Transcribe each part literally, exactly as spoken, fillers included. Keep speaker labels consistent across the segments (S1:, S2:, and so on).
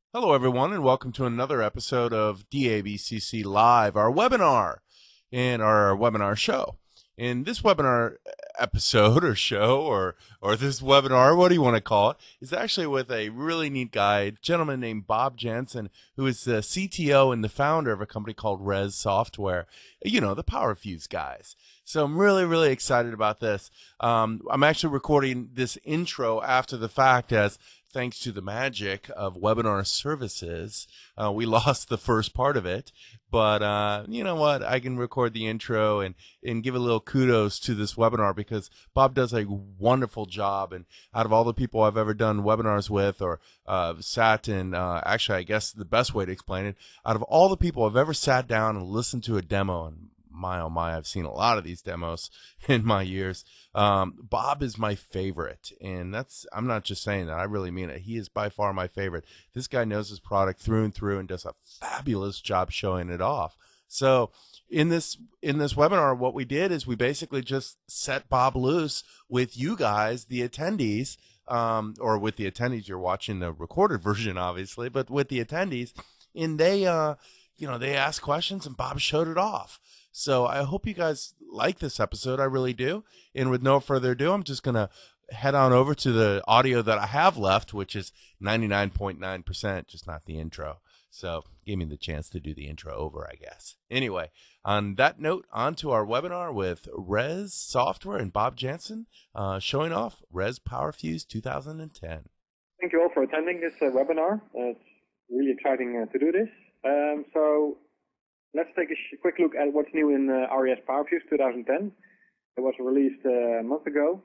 S1: Hello, everyone, and welcome to another episode of D A B C C Live, our webinar and our webinar show. In this webinar episode or show or or this webinar, what do you want to call it, is actually with a really neat guy, a gentleman named Bob Jansen, who is the C T O and the founder of a company called Res Software. You know, the PowerFuse guys. So I'm really, really excited about this. Um, I'm actually recording this intro after the fact as thanks to the magic of webinar services, uh, we lost the first part of it. But uh, you know what? I can record the intro and, and give a little kudos to this webinar because Bob does a wonderful job. And out of all the people I've ever done webinars with or uh, sat in, uh, actually, I guess the best way to explain it, out of all the people I've ever sat down and listened to a demo, and my oh my, I've seen a lot of these demos in my years. Um, Bob is my favorite, and that's I'm not just saying that. I really mean it. He is by far my favorite. This guy knows his product through and through and does a fabulous job showing it off. So in this in this webinar, what we did is we basically just set Bob loose with you guys, the attendees, um, or with the attendees. You're watching the recorded version, obviously, but with the attendees, and they, uh, you know, they asked questions, and Bob showed it off. So I hope you guys like this episode. I really do. And with no further ado, I'm just going to head on over to the audio that I have left, which is ninety-nine point nine percent, just not the intro. So gave me the chance to do the intro over, I guess. Anyway, on that note, on to our webinar with Res Software and Bob Jansen, uh, showing off Res PowerFuse two thousand ten.
S2: Thank you all for attending this uh, webinar. Uh, it's really exciting uh, to do this. Um, so let's take a sh quick look at what's new in uh, R E S PowerFuse twenty ten. It was released uh, a month ago.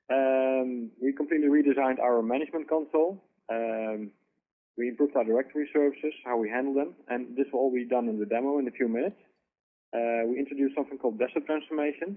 S2: Um, we completely redesigned our management console. Um, we improved our directory services, how we handle them, and this will all be done in the demo in a few minutes. Uh, we introduced something called desktop transformation.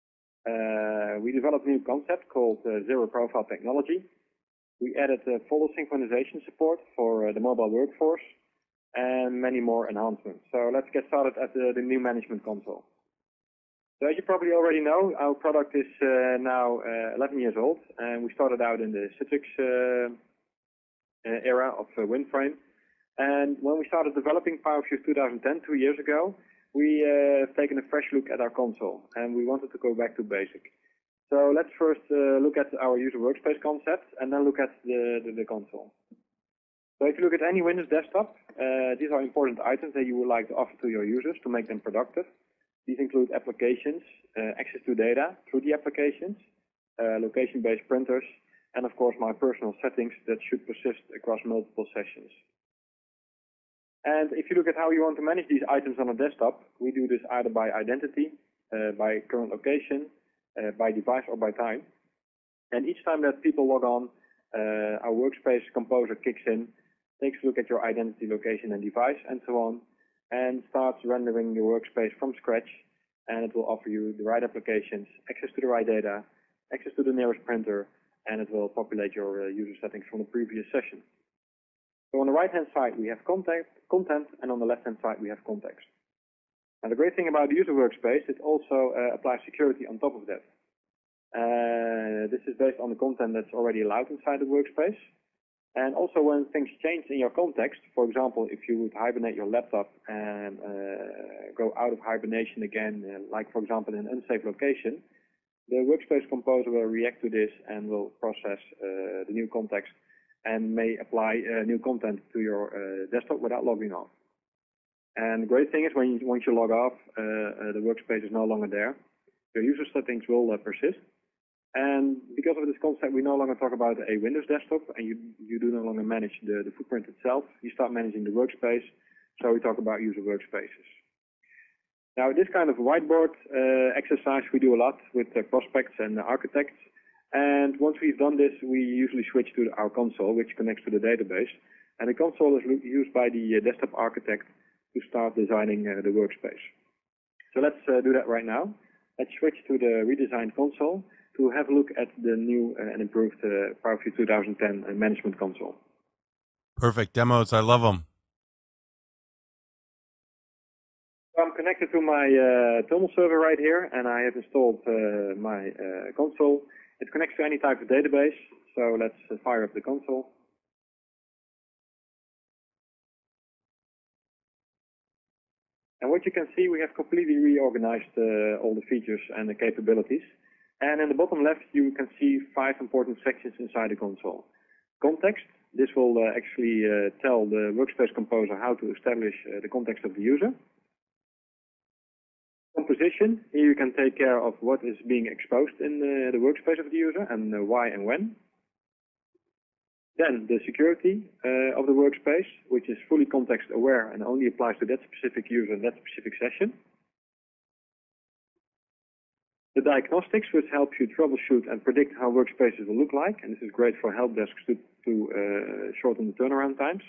S2: Uh, we developed a new concept called uh, zero profile technology. We added uh, follow synchronization support for uh, the mobile workforce and many more enhancements. So let's get started at the, the new management console. So as you probably already know, our product is uh, now uh, eleven years old, and we started out in the Citrix uh, uh, era of uh, WinFrame. And when we started developing PowerFuse twenty ten, two years ago, we uh, have taken a fresh look at our console, and we wanted to go back to basic. So let's first uh, look at our user workspace concept, and then look at the, the, the console. So if you look at any Windows desktop, uh, these are important items that you would like to offer to your users to make them productive. These include applications, uh, access to data through the applications, uh, location-based printers, and of course my personal settings that should persist across multiple sessions. And if you look at how you want to manage these items on a desktop, we do this either by identity, uh, by current location, uh, by device, or by time. And each time that people log on, uh, our workspace composer kicks in, takes a look at your identity, location, and device, and so on, and starts rendering your workspace from scratch, and it will offer you the right applications, access to the right data, access to the nearest printer, and it will populate your uh, user settings from the previous session. So on the right-hand side, we have content, content, and on the left-hand side, we have context. Now, the great thing about the user workspace, it also uh, applies security on top of that. Uh, this is based on the content that's already allowed inside the workspace. And also when things change in your context, for example, if you would hibernate your laptop and uh, go out of hibernation again, uh, like for example in an unsafe location, the workspace composer will react to this and will process uh, the new context and may apply uh, new content to your uh, desktop without logging off. And the great thing is when you, once you log off, uh, uh, the workspace is no longer there. Your user settings will uh, persist. And because of this concept, we no longer talk about a Windows desktop, and you, you do no longer manage the, the footprint itself. You start managing the workspace, so we talk about user workspaces. Now, this kind of whiteboard uh, exercise we do a lot with uh, prospects and uh, architects. And once we've done this, we usually switch to our console, which connects to the database. And the console is used by the uh, desktop architect to start designing uh, the workspace. So let's uh, do that right now. Let's switch to the redesigned console to have a look at the new uh, and improved uh, PowerFuse twenty ten uh, management console.
S1: Perfect demos. I love them.
S2: I'm connected to my uh, terminal server right here, and I have installed uh, my uh, console. It connects to any type of database, so let's uh, fire up the console. what you can see, we have completely reorganized uh, all the features and the capabilities. And in the bottom left, you can see five important sections inside the console. Context. This will uh, actually uh, tell the Workspace Composer how to establish uh, the context of the user. Composition. Here you can take care of what is being exposed in uh, the workspace of the user and uh, why and when. Then the security uh, of the workspace, which is fully context aware and only applies to that specific user and that specific session. The diagnostics, which helps you troubleshoot and predict how workspaces will look like, and this is great for help desks to, to uh, shorten the turnaround times.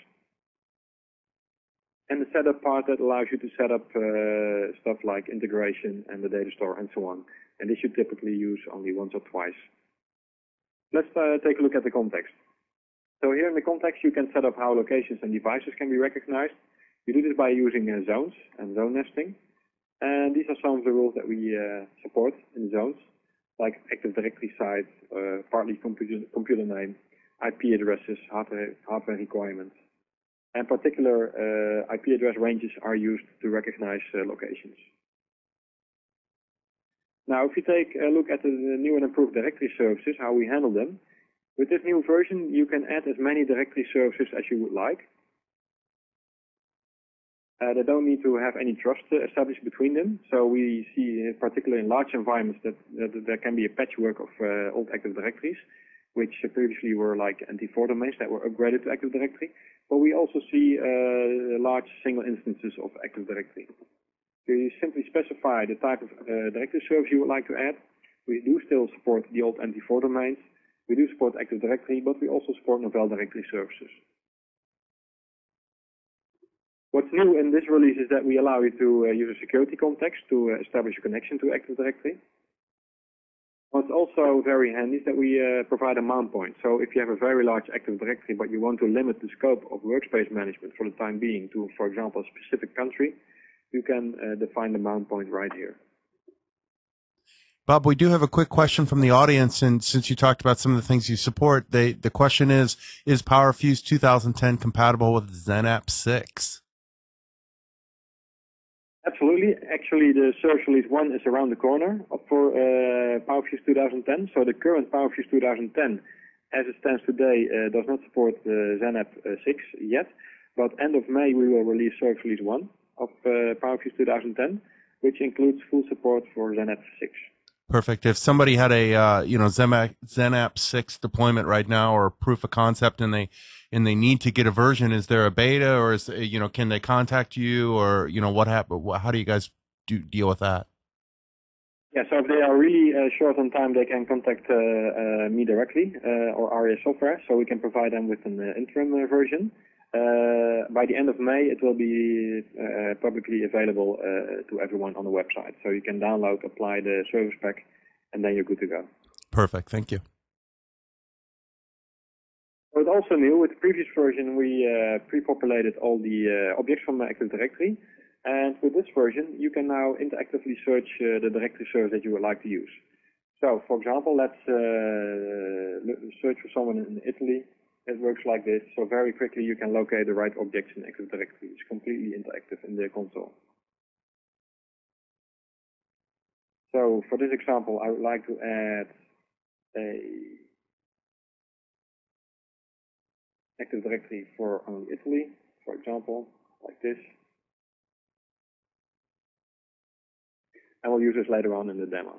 S2: And the setup part that allows you to set up uh, stuff like integration and the data store and so on. And this you typically use only once or twice. Let's uh, take a look at the context. So here in the context, you can set up how locations and devices can be recognized. You do this by using uh, zones and zone nesting. And these are some of the rules that we uh, support in zones, like Active Directory site, uh, partly computer, computer name, I P addresses, hardware, hardware requirements. And particular uh, I P address ranges are used to recognize uh, locations. Now, if you take a look at the new and improved directory services, how we handle them, with this new version, you can add as many directory services as you would like. Uh, they don't need to have any trust uh, established between them. So we see, uh, particularly in large environments, that, that there can be a patchwork of uh, old Active Directories, which uh, previously were like N T four domains that were upgraded to Active Directory. But we also see uh, large single instances of Active Directory. So you simply specify the type of uh, directory service you would like to add. We do still support the old N T four domains. We do support Active Directory, but we also support Novell Directory services. What's new in this release is that we allow you to uh, use a security context to uh, establish a connection to Active Directory. What's also very handy is that we uh, provide a mount point. So if you have a very large Active Directory, but you want to limit the scope of workspace management for the time being to, for example, a specific country, you can uh, define the mount point right here.
S1: Bob, we do have a quick question from the audience, and since you talked about some of the things you support, they, the question is, is PowerFuse two thousand ten compatible with XenApp six?
S2: Absolutely. Actually, the service release one is around the corner for uh, PowerFuse two thousand ten. So the current PowerFuse two thousand ten, as it stands today, uh, does not support uh, XenApp uh, six yet. But end of May, we will release service release one of uh, PowerFuse two thousand ten, which includes full support for XenApp six.
S1: Perfect. If somebody had a uh, you know XenApp, XenApp six deployment right now or proof of concept, and they and they need to get a version, is there a beta, or is you know can they contact you, or you know what happen? How do you guys do deal with that?
S2: Yeah, so if they are really uh, short on time, they can contact uh, uh, me directly uh, or Aria Software, so we can provide them with an uh, interim uh, version. Uh, by the end of May, it will be uh, publicly available uh, to everyone on the website. So you can download, apply the service pack, and then you're good to go.
S1: Perfect. Thank you.
S2: So it's also new. With the previous version, we uh, pre-populated all the uh, objects from the Active Directory. And with this version, you can now interactively search uh, the directory service that you would like to use. So, for example, let's uh, search for someone in Italy. It works like this. So very quickly you can locate the right objects in Active Directory. It's completely interactive in the console. So for this example, I would like to add a Active Directory for only Italy, for example, like this. And we'll use this later on in the demo.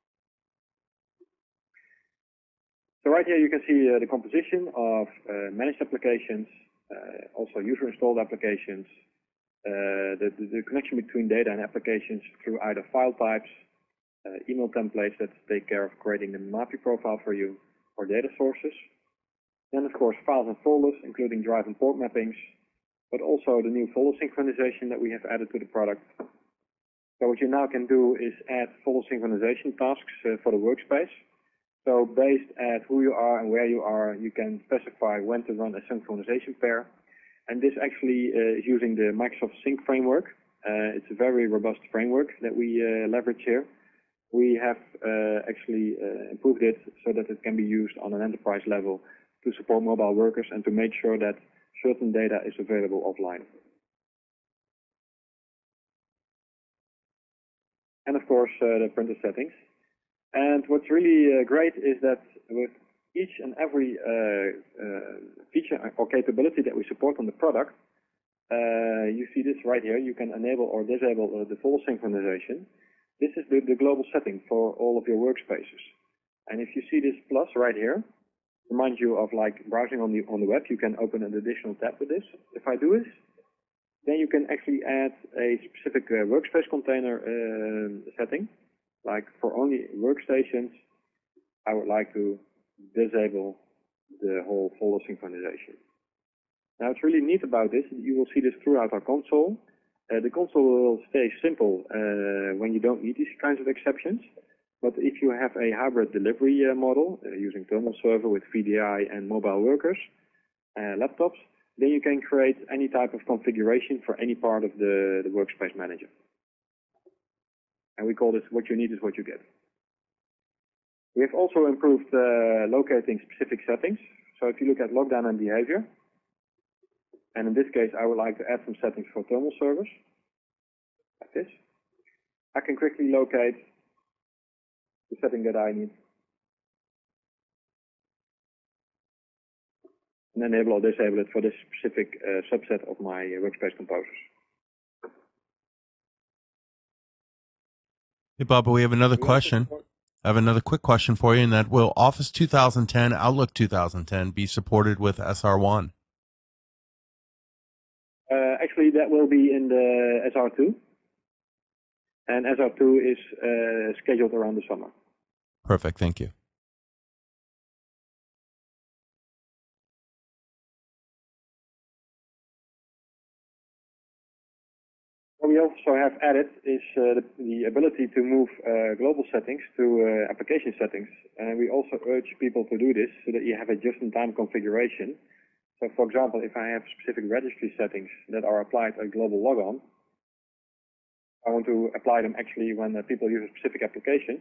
S2: So right here you can see uh, the composition of uh, managed applications, uh, also user-installed applications, uh, the, the, the connection between data and applications through either file types, uh, email templates that take care of creating the MAPI profile for you, or data sources. Then of course files and folders, including drive and port mappings, but also the new folder synchronization that we have added to the product. So what you now can do is add folder synchronization tasks uh, for the workspace. So based at who you are and where you are, you can specify when to run a synchronization pair. And this actually uh, is using the Microsoft Sync framework. Uh, it's a very robust framework that we uh, leverage here. We have uh, actually uh, improved it so that it can be used on an enterprise level to support mobile workers and to make sure that certain data is available offline. and of course uh, the printer settings. And what's really uh, great is that with each and every uh, uh, feature or capability that we support on the product, uh, you see this right here. You can enable or disable uh, the full synchronization. This is the, the global setting for all of your workspaces. And if you see this plus right here, reminds you of like browsing on the on the web. You can open an additional tab with this. If I do this, then you can actually add a specific uh, workspace container uh, setting. Like for only workstations, I would like to disable the whole folder synchronization. Now, what's really neat about this, you will see this throughout our console. Uh, the console will stay simple uh, when you don't need these kinds of exceptions. But if you have a hybrid delivery uh, model uh, using terminal server with V D I and mobile workers, uh, laptops, then you can create any type of configuration for any part of the, the workspace manager. And we call this what you need is what you get. We have also improved uh, locating specific settings. So if you look at lockdown and behavior, and in this case I would like to add some settings for terminal servers, like this, I can quickly locate the setting that I need and enable or disable it for this specific uh, subset of my uh, workspace composers.
S1: Hey, Bob, we have another question. I have another quick question for you, and that will Office two thousand ten, Outlook two thousand ten be supported with S R one?
S2: Uh, actually, that will be in the S R two, and S R two is uh, scheduled around the summer.
S1: Perfect, thank you.
S2: What we also have added is uh, the, the ability to move uh, global settings to uh, application settings. And we also urge people to do this so that you have a just-in-time configuration. So, for example, if I have specific registry settings that are applied at global logon, I want to apply them actually when uh, people use a specific application,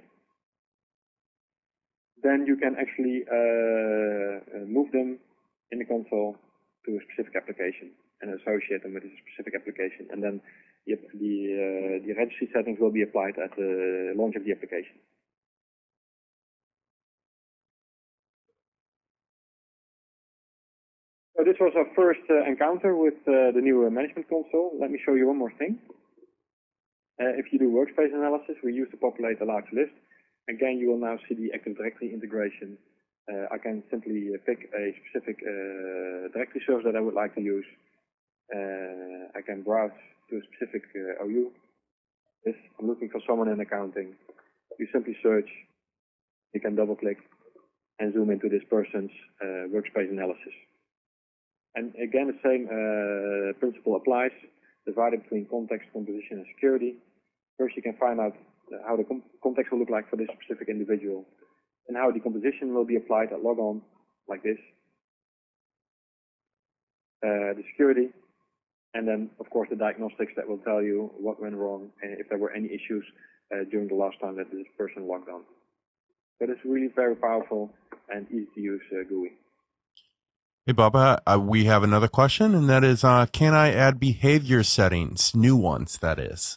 S2: then you can actually uh, move them in the console to a specific application and associate them with a specific application. And then the, the, uh, the registry settings will be applied at the launch of the application. So this was our first uh, encounter with uh, the new uh, management console. Let me show you one more thing. Uh, if you do workspace analysis, we use to populate a large list. Again, you will now see the Active Directory integration. Uh, I can simply uh, pick a specific uh, directory service that I would like to use. Uh, I can browse to a specific uh, O U. This, I'm looking for someone in accounting. You simply search, you can double click and zoom into this person's uh, workspace analysis. And again, the same uh, principle applies, divided between context, composition, and security. First, you can find out how the context will look like for this specific individual, and how the composition will be applied at logon, like this. Uh, the security, and then, of course, the diagnostics that will tell you what went wrong and if there were any issues uh, during the last time that this person logged on. So it's really very powerful and easy to use uh, G U I.
S1: Hey, Bob, uh, we have another question, and that is, uh, can I add behavior settings, new ones, that is?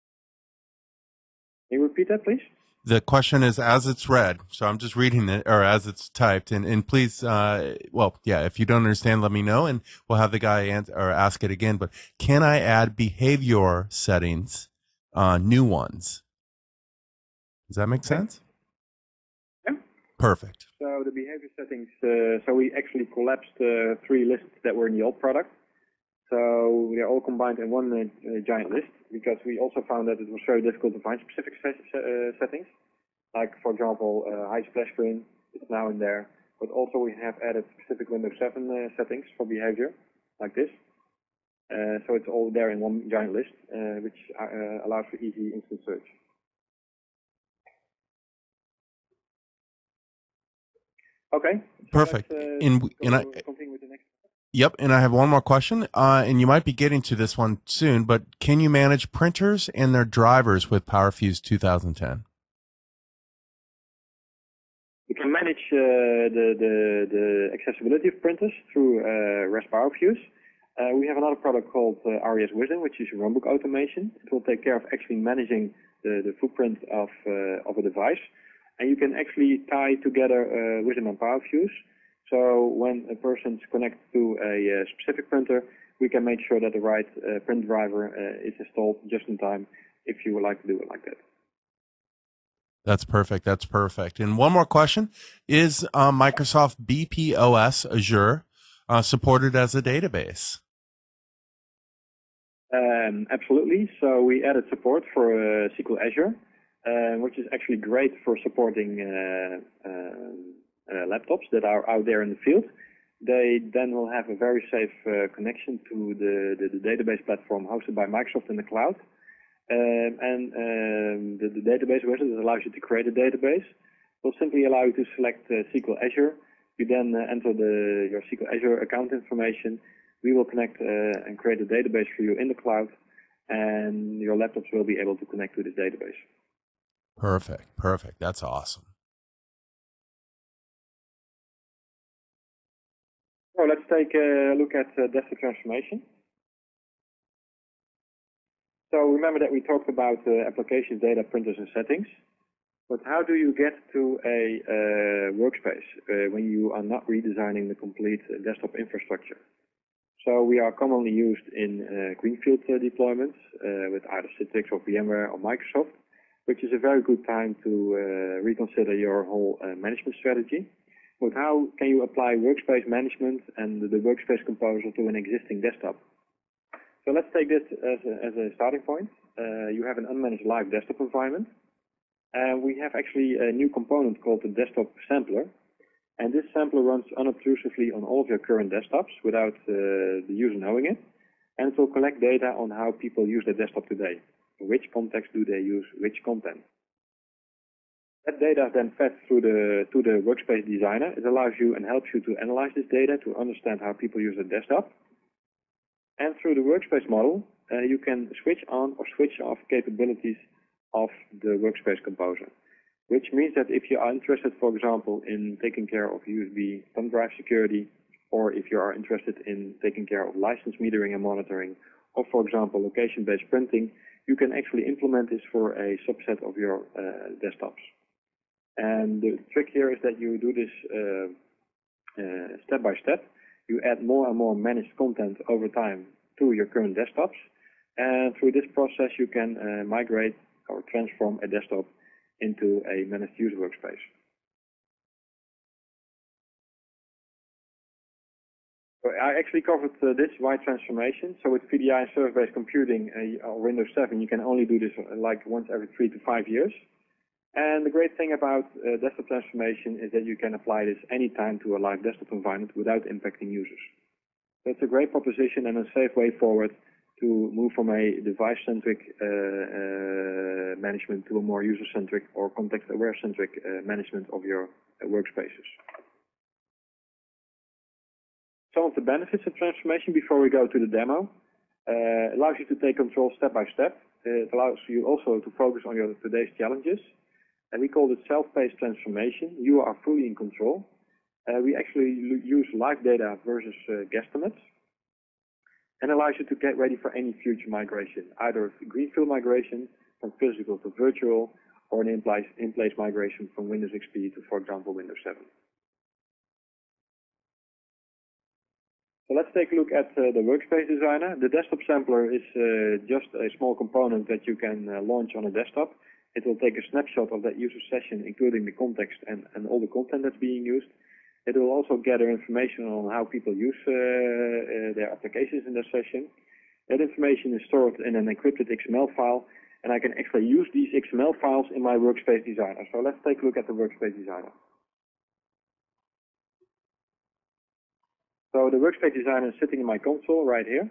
S2: Can you repeat that, please?
S1: The question is as it's read, so I'm just reading it, or as it's typed, and, and please, uh, well, yeah, if you don't understand, let me know, and we'll have the guy answer, or ask it again, but can I add behavior settings, uh, new ones? Does that make
S2: Okay.
S1: sense?
S2: Yeah.
S1: Perfect.
S2: So the behavior settings, uh, so we actually collapsed uh, three lists that were in the old product. So they're all combined in one uh, giant list, because we also found that it was very difficult to find specific set, uh, settings. Like, for example, uh, high splash screen is now in there. But also we have added specific Windows seven uh, settings for behavior, like this. Uh, so it's all there in one giant list, uh, which uh, allows for easy instant search. Okay. So
S1: Perfect.
S2: let's, uh,
S1: in,
S2: go,
S1: and I,
S2: continue with the next.
S1: Yep, and I have one more question, uh, and you might be getting to this one soon, but can you manage printers and their drivers with PowerFuse two thousand ten?
S2: You can manage uh, the, the, the accessibility of printers through uh, REST PowerFuse. Uh, we have another product called uh, R E S Wisdom, which is runbook automation. It will take care of actually managing the, the footprint of, uh, of a device, and you can actually tie together uh, Wisdom and PowerFuse. So when a person's connected to a uh, specific printer, we can make sure that the right uh, print driver uh, is installed just in time if you would like to do it like that.
S1: That's perfect. That's perfect. And one more question. Is uh, Microsoft B P O S Azure uh, supported as a database?
S2: Um, absolutely. So we added support for uh, S Q L Azure, uh, which is actually great for supporting uh, uh, uh, laptops that are out there in the field. They then will have a very safe uh, connection to the, the, the database platform hosted by Microsoft in the cloud. Um, and um, the, the database wizard that allows you to create a database will simply allow you to select uh, S Q L Azure. You then uh, enter the, your S Q L Azure account information. We will connect uh, and create a database for you in the cloud, and your laptops will be able to connect to this database.
S1: Perfect. Perfect. That's awesome.
S2: So let's take a look at uh, desktop transformation. So remember that we talked about uh, applications, data, printers, and settings. But how do you get to a uh, workspace uh, when you are not redesigning the complete uh, desktop infrastructure? So we are commonly used in uh, greenfield uh, deployments uh, with either Citrix or VMware or Microsoft, which is a very good time to uh, reconsider your whole uh, management strategy. But how can you apply workspace management and the workspace composer to an existing desktop? So let's take this as a, as a starting point. Uh, you have an unmanaged live desktop environment. And we have actually a new component called the desktop sampler. And this sampler runs unobtrusively on all of your current desktops without uh, the user knowing it. And it will collect data on how people use their desktop today. In which context do they use which content? That data is then fed through the, to the workspace designer. It allows you and helps you to analyze this data to understand how people use their desktop. And through the workspace model, uh, you can switch on or switch off capabilities of the workspace composer. Which means that if you are interested, for example, in taking care of U S B thumb drive security, or if you are interested in taking care of license metering and monitoring, or for example, location-based printing, you can actually implement this for a subset of your uh, desktops. And the trick here is that you do this uh, uh, step by step. You add more and more managed content over time to your current desktops. And through this process, you can uh, migrate or transform a desktop into a managed user workspace. So I actually covered uh, this wide transformation. So with V D I and server-based computing uh, or Windows seven, you can only do this uh, like once every three to five years. And the great thing about uh, desktop transformation is that you can apply this anytime to a live desktop environment without impacting users. So it's a great proposition and a safe way forward to move from a device-centric uh, uh, management to a more user-centric or context-aware-centric uh, management of your uh, workspaces. Some of the benefits of transformation before we go to the demo. Uh, allows you to take control step by step. It allows you also to focus on your today's challenges. And we call it self-paced transformation. You are fully in control. Uh, we actually use live data versus uh, guesstimates. And allows you to get ready for any future migration, either a greenfield migration from physical to virtual, or an in-place, in-place migration from Windows X P to, for example, Windows seven. So let's take a look at uh, the Workspace Designer. The desktop sampler is uh, just a small component that you can uh, launch on a desktop. It will take a snapshot of that user session, including the context and, and all the content that's being used. It will also gather information on how people use uh, uh, their applications in their session. That information is stored in an encrypted X M L file, and I can actually use these X M L files in my Workspace Designer. So let's take a look at the Workspace Designer. So the Workspace Designer is sitting in my console right here.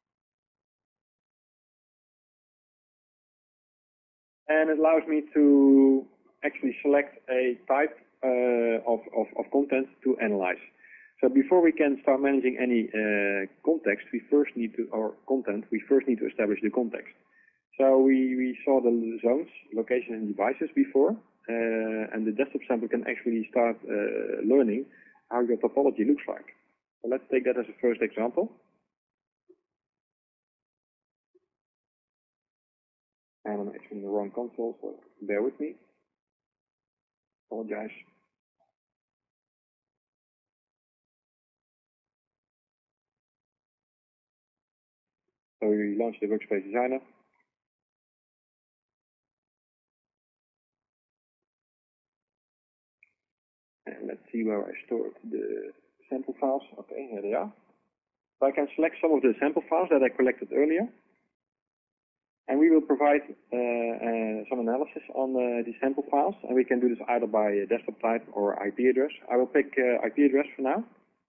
S2: And it allows me to actually select a type uh, of, of, of content to analyze. So before we can start managing any uh, context, we first need to, or content, we first need to establish the context. So we, we saw the zones, locations and devices before, uh, and the desktop sampler can actually start uh, learning how your topology looks like. So let's take that as a first example. And I'm actually in the wrong console, so bear with me. Apologize. So we launch the Workspace Designer. And let's see where I stored the sample files. Okay, here they are. So I can select some of the sample files that I collected earlier. And we will provide uh, uh, some analysis on uh, these sample files. And we can do this either by desktop type or I P address. I will pick uh, I P address for now.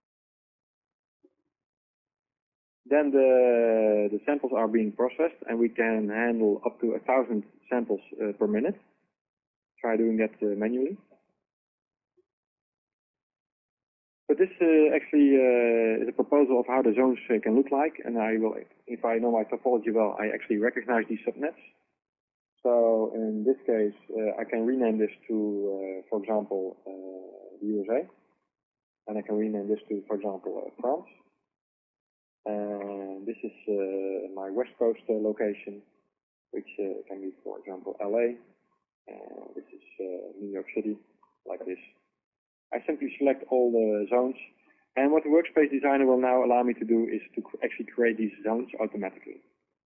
S2: Then the, the samples are being processed, and we can handle up to a thousand samples uh, per minute. Try doing that uh, manually. But this uh, actually uh, is a proposal of how the zones uh, can look like, and I will, if I know my topology well, I actually recognize these subnets. So in this case, uh, I can rename this to, uh, for example, uh, the U S A, and I can rename this to, for example, uh, France. And this is uh, my West Coast uh, location, which uh, can be, for example, L A. And this is uh, New York City, like this. I simply select all the zones. And what the Workspace Designer will now allow me to do is to actually create these zones automatically.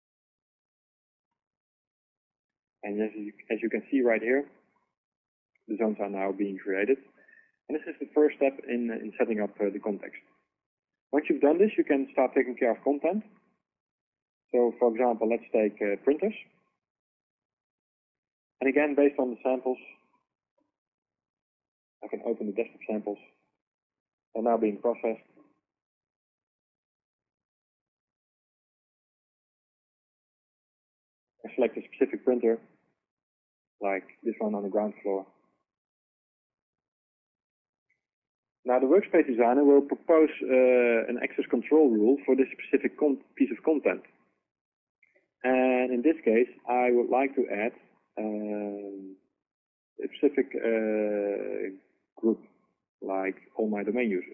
S2: And as you, as you can see right here, the zones are now being created. And this is the first step in, in setting up uh, the context. Once you've done this, you can start taking care of content. So, for example, let's take uh, printers. And again, based on the samples, I can open the desktop samples. They're now being processed. I select a specific printer, like this one on the ground floor. Now the Workspace Designer will propose uh, an access control rule for this specific piece of content. And in this case, I would like to add um, a specific uh, group, like all my domain users.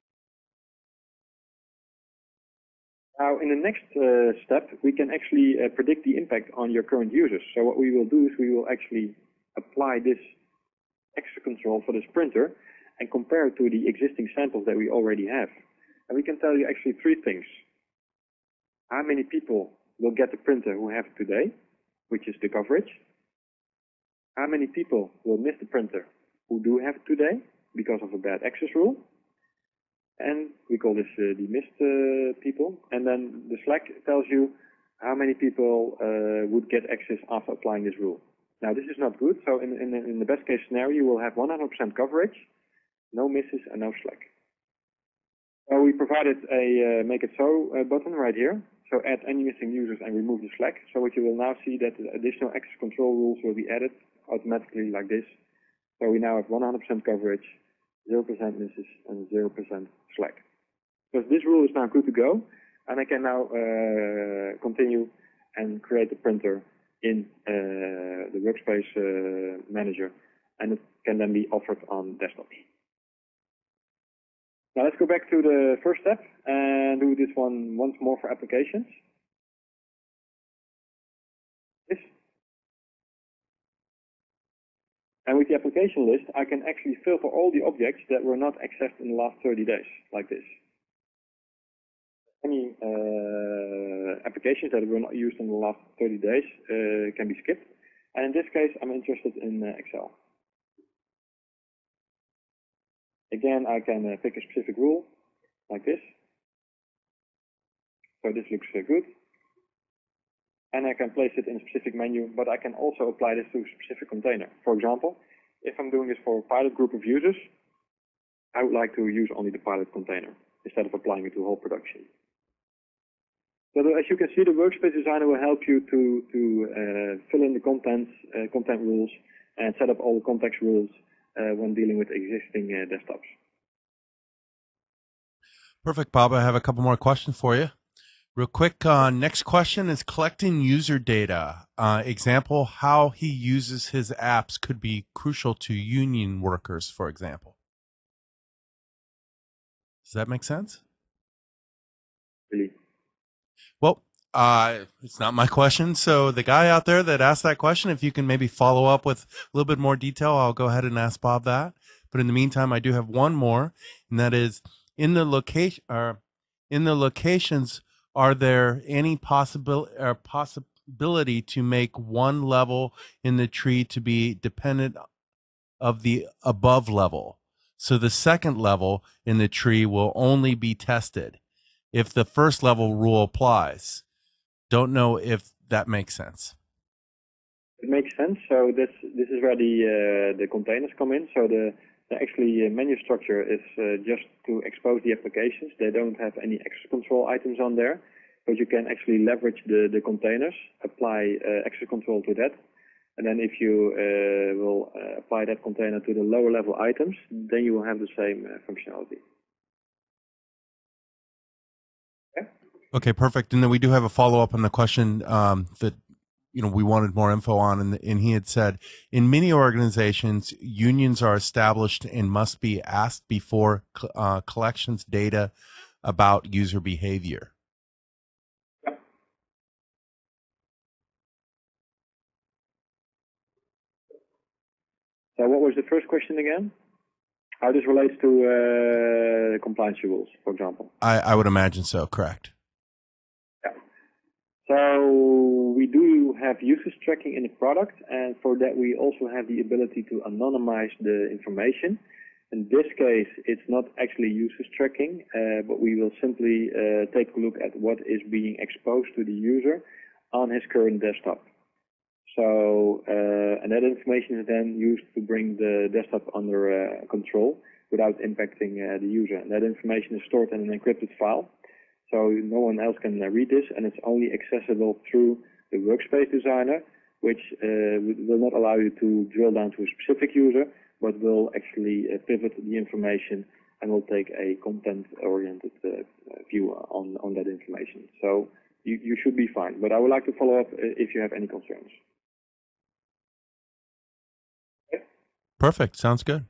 S2: Now in the next uh, step, we can actually uh, predict the impact on your current users. So what we will do is we will actually apply this access control for this printer and compare it to the existing samples that we already have. And we can tell you actually three things. How many people will get the printer who have it today, which is the coverage. How many people will miss the printer who do have it today because of a bad access rule. And we call this uh, the missed uh, people. And then the slack tells you how many people uh, would get access after applying this rule. Now this is not good, so in, in, in the best case scenario you will have one hundred percent coverage, no misses and no slack. So we provided a uh, make it so uh, button right here. So add any missing users and remove the slack. So what you will now see that the additional access control rules will be added automatically like this. So we now have one hundred percent coverage, zero percent misses and zero percent slack. So this rule is now good to go, and I can now uh, continue and create the printer in uh, the Workspace uh, Manager, and it can then be offered on desktops. Now let's go back to the first step and do this one once more for applications. This. And with the application list, I can actually filter all the objects that were not accessed in the last thirty days, like this. Any uh, applications that were not used in the last thirty days uh, can be skipped. And in this case, I'm interested in uh, Excel. Again, I can uh, pick a specific rule, like this. So this looks uh, good. And I can place it in a specific menu, but I can also apply this to a specific container. For example, if I'm doing this for a pilot group of users, I would like to use only the pilot container instead of applying it to whole production. So as you can see, the Workspace Designer will help you to, to uh, fill in the content, uh, content rules and set up all the context rules uh, when dealing with existing uh, desktops.
S1: Perfect, Bob. I have a couple more questions for you. Real quick, uh, next question is collecting user data. Uh, example, how he uses his apps could be crucial to union workers, for example. Does that make sense?
S2: Really?
S1: Well, Uh, it's not my question. So the guy out there that asked that question, if you can maybe follow up with a little bit more detail, I'll go ahead and ask Bob that. But in the meantime, I do have one more, and that is in the location or in the locations, are there any possible or possibility to make one level in the tree to be dependent of the above level? So the second level in the tree will only be tested if the first level rule applies. Don't know if that makes sense.
S2: It makes sense. So this this is where the uh, the containers come in. So the, the actually uh, menu structure is uh, just to expose the applications. They don't have any access control items on there, but you can actually leverage the the containers, apply uh, access control to that, and then if you uh, will uh, apply that container to the lower level items, then you will have the same uh, functionality.
S1: Okay, perfect. And then we do have a follow up on the question um, that you know we wanted more info on, and, and he had said in many organizations, unions are established and must be asked before uh, collections data about user behavior.
S2: Yep. So what was the first question again? How this relates to uh, compliance rules, for example?
S1: I, I would imagine so, correct.
S2: Yeah. So we do have usage tracking in the product, and for that we also have the ability to anonymize the information. In this case, it's not actually usage tracking, uh, but we will simply uh, take a look at what is being exposed to the user on his current desktop. So, uh, and that information is then used to bring the desktop under uh, control without impacting uh, the user. And that information is stored in an encrypted file, so no one else can uh, read this, and it's only accessible through the Workspace Designer, which uh, will not allow you to drill down to a specific user, but will actually uh, pivot the information and will take a content-oriented uh, view on, on that information. So you, you should be fine, but I would like to follow up if you have any concerns.
S1: Perfect. Sounds good.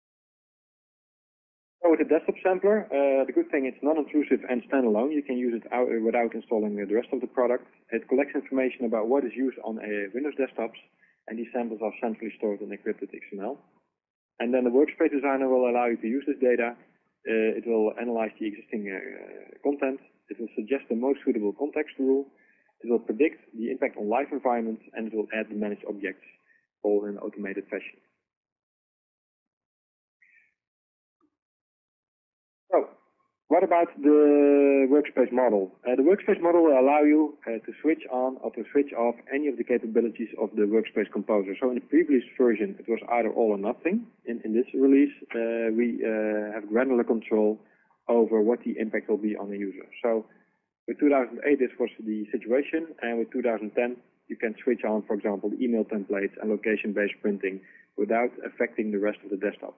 S2: So with the desktop sampler, uh, the good thing it's non-intrusive and standalone. You can use it out, uh, without installing uh, the rest of the product. It collects information about what is used on a Windows desktops, and these samples are centrally stored in encrypted X M L. And then the Workspace Designer will allow you to use this data. Uh, it will analyze the existing uh, content. It will suggest the most suitable context rule. It will predict the impact on live environments, and it will add the managed objects, all in an automated fashion. So, what about the workspace model? Uh, the workspace model will allow you uh, to switch on or to switch off any of the capabilities of the workspace composer. So in the previous version, it was either all or nothing. In, in this release, uh, we uh, have granular control over what the impact will be on the user. So with two thousand eight, this was the situation, and with two thousand ten, you can switch on, for example, the email templates and location-based printing without affecting the rest of the desktop.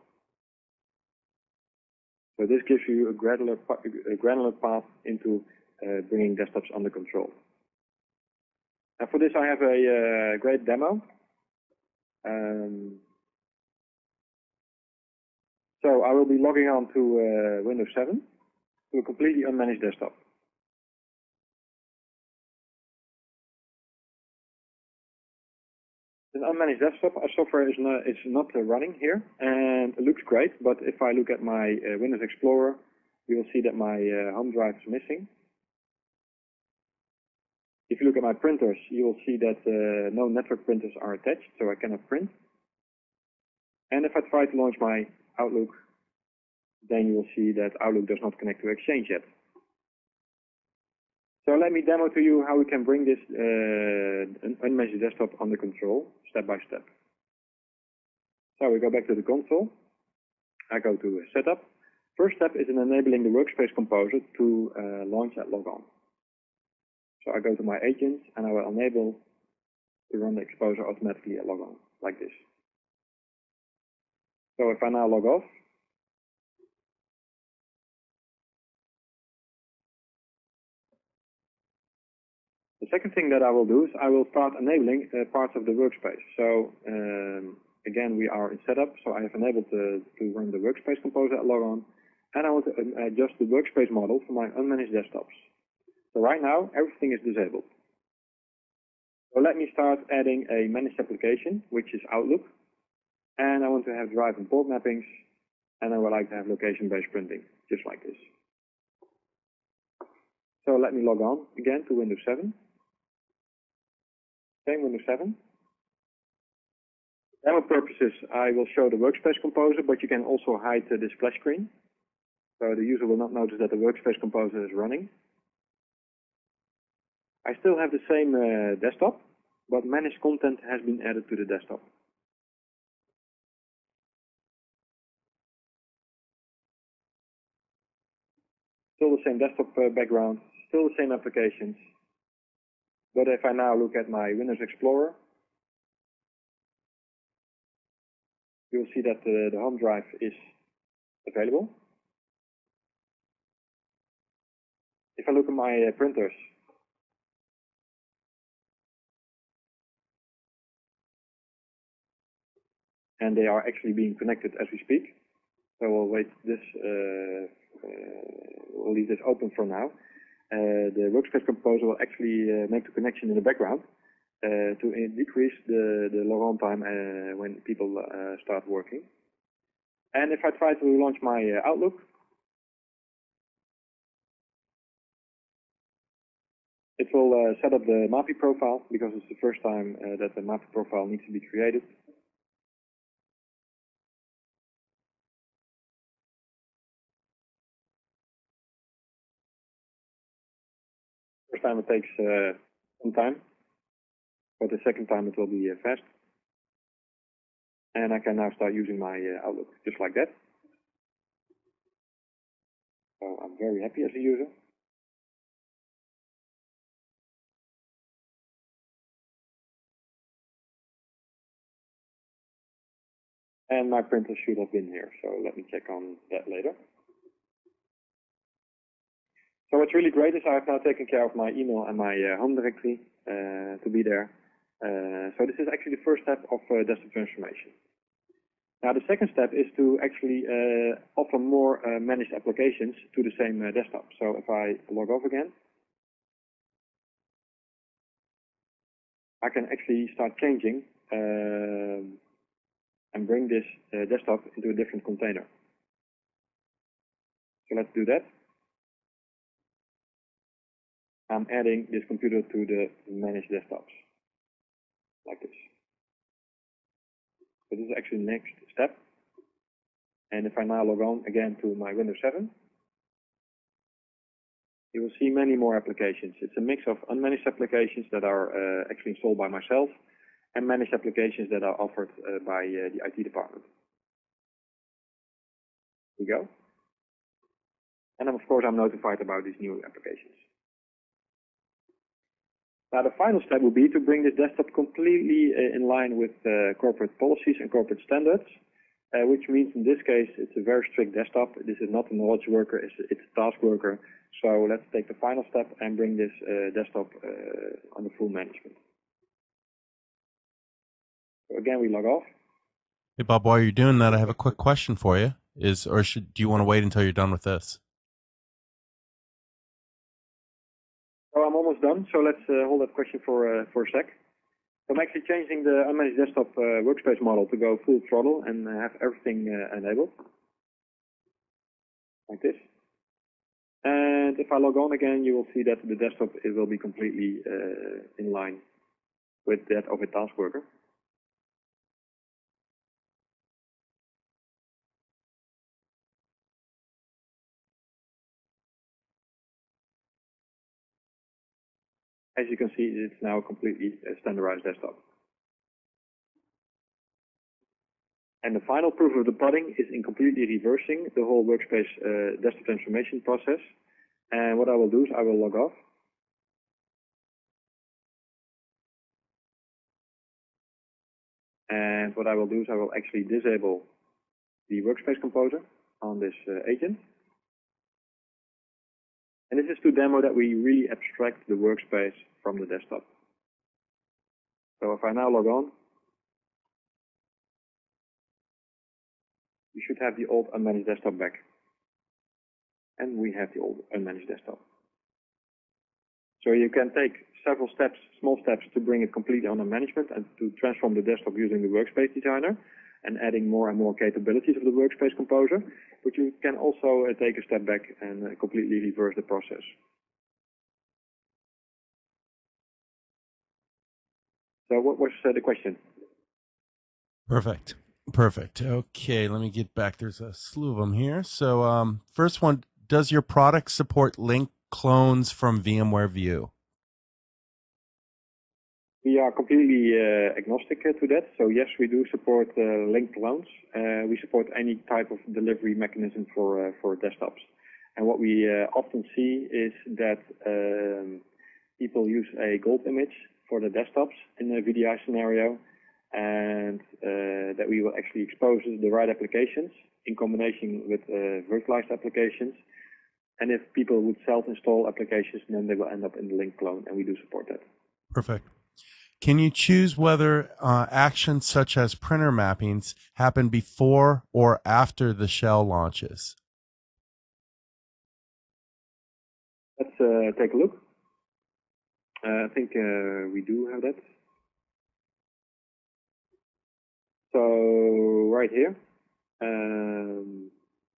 S2: So this gives you a granular, a granular path into uh, bringing desktops under control. And for this, I have a uh, great demo. Um, so I will be logging on to uh, Windows seven to a completely unmanaged desktop. An unmanaged desktop, our software is not, is not uh, running here, and it looks great, but if I look at my uh, Windows Explorer, you will see that my uh, home drive is missing. If you look at my printers, you will see that uh, no network printers are attached, so I cannot print. And if I try to launch my Outlook, then you will see that Outlook does not connect to Exchange yet. So let me demo to you how we can bring this uh, unmanaged desktop under control, step by step. So we go back to the console. I go to Setup. First step is in enabling the Workspace Composer to uh, launch at logon. So I go to my agents and I will enable to run the exposure automatically at logon, like this. So if I now log off, the second thing that I will do is I will start enabling uh, parts of the workspace. So um, again, we are in setup, so I have enabled uh, to run the Workspace Composer at logon, and I want to adjust the workspace model for my unmanaged desktops. So right now, everything is disabled. So let me start adding a managed application, which is Outlook. And I want to have drive and port mappings, and I would like to have location-based printing, just like this. So let me log on again to Windows seven. Same Windows seven. For demo purposes, I will show the Workspace Composer, but you can also hide the splash screen. So the user will not notice that the Workspace Composer is running. I still have the same uh, desktop, but managed content has been added to the desktop. Still the same desktop uh, background, still the same applications. But if I now look at my Windows Explorer, you will see that uh, the home drive is available. If I look at my uh, printers, and they are actually being connected as we speak. So we'll wait this, uh, uh, we'll leave this open for now. Uh, the Workspace Composer will actually uh, make the connection in the background uh, to uh, decrease the, the log on time uh, when people uh, start working. And if I try to launch my uh, Outlook, it will uh, set up the MAPI profile because it's the first time uh, that the MAPI profile needs to be created. First time it takes uh, some time, but the second time it will be uh, fast. And I can now start using my uh, Outlook just like that. So I'm very happy as a user. And my printer should have been here, so let me check on that later. So what's really great is I've now taken care of my email and my uh, home directory uh, to be there. Uh, so this is actually the first step of uh, desktop transformation. Now the second step is to actually uh, offer more uh, managed applications to the same uh, desktop. So if I log off again, I can actually start changing uh, and bring this uh, desktop into a different container. So let's do that. I'm adding this computer to the managed desktops, like this. So this is actually the next step. And if I now log on again to my Windows seven, you will see many more applications. It's a mix of unmanaged applications that are uh, actually installed by myself and managed applications that are offered uh, by uh, the I T department. Here we go. And of course, I'm notified about these new applications. Now, the final step would be to bring this desktop completely uh, in line with uh, corporate policies and corporate standards, uh, which means in this case, it's a very strict desktop. This is not a knowledge worker, it's, it's a task worker. So let's take the final step and bring this uh, desktop uh, under full management. So again, we log off.
S1: Hey, Bob, while you're doing that, I have a quick question for you. Is or should do you want to wait until you're done with this?
S2: So I'm almost done. So let's uh, hold that question for uh, for a sec. So I'm actually changing the unmanaged desktop uh, workspace model to go full throttle and have everything uh, enabled, like this. And if I log on again, you will see that the desktop it will be completely uh, in line with that of a task worker. As you can see, it's now a completely uh, standardized desktop. And the final proof of the pudding is in completely reversing the whole workspace uh, desktop transformation process. And what I will do is I will log off. And what I will do is I will actually disable the Workspace Composer on this uh, agent. And this is to demo that we really abstract the workspace from the desktop. So if I now log on, you should have the old unmanaged desktop back. And we have the old unmanaged desktop. So you can take several steps, small steps, to bring it completely under management and to transform the desktop using the Workspace Designer and adding more and more capabilities of the Workspace Composer. But you can also uh, take a step back and uh, completely reverse the process. So what was uh, the question?
S1: Perfect. Perfect. Okay, let me get back. There's a slew of them here. So um, first one, does your product support link clones from VMware View?
S2: We are completely uh, agnostic uh, to that. So yes, we do support uh, linked clones. Uh, we support any type of delivery mechanism for uh, for desktops. And what we uh, often see is that um, people use a gold image for the desktops in a V D I scenario, and uh, that we will actually expose the right applications in combination with uh, virtualized applications. And if people would self-install applications, then they will end up in the link clone, and we do support that.
S1: Perfect. Can you choose whether uh, actions such as printer mappings happen before or after the shell launches?
S2: Let's uh, take a look. Uh, I think uh, we do have that. So right here, um,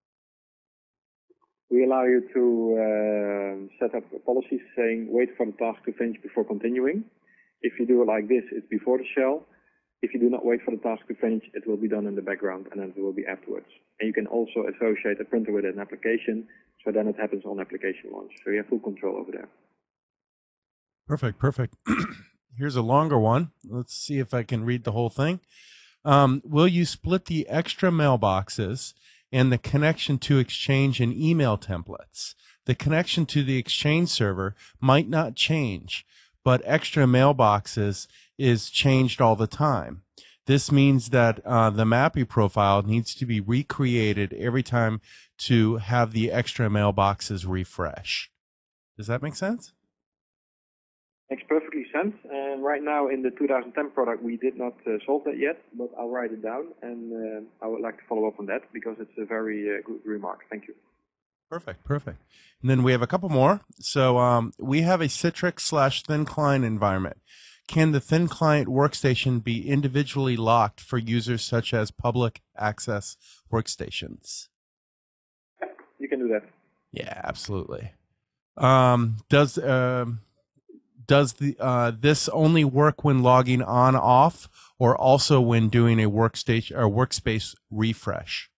S2: we allow you to uh, set up policies saying wait for the task to finish before continuing. If you do it like this, it's before the shell. If you do not wait for the task to finish, it will be done in the background, and then it will be afterwards. And you can also associate a printer with an application, so then it happens on application launch. So you have full control over there.
S1: Perfect, perfect. Here's a longer one. Let's see if I can read the whole thing. Um, will you split the extra mailboxes and the connection to Exchange and email templates? The connection to the Exchange server might not change, but extra mailboxes is changed all the time. This means that uh, the MAPI profile needs to be recreated every time to have the extra mailboxes refresh. Does that make sense?
S2: Makes perfectly sense. And right now in the two thousand ten product, we did not uh, solve that yet, but I'll write it down, and uh, I would like to follow up on that because it's a very uh, good remark. Thank you.
S1: Perfect, perfect. And then we have a couple more. So um, we have a Citrix slash thin client environment. Can the thin client workstation be individually locked for users such as public access workstations?
S2: You can do that.
S1: Yeah, absolutely. Um, does um, does the uh, this only work when logging on off, or also when doing a workstation or workspace refresh?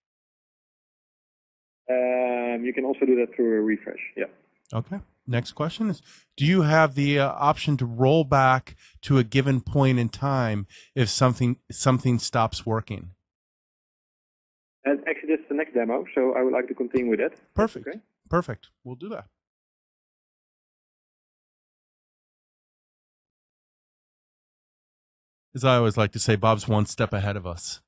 S2: Um, you can also do that through a refresh. Yeah.
S1: Okay. Next question is, do you have the uh, option to roll back to a given point in time if something something stops working?
S2: And actually, that's the next demo, so I would like to continue with that.
S1: Perfect.
S2: Okay.
S1: Perfect. We'll do that. As I always like to say, Bob's one step ahead of us.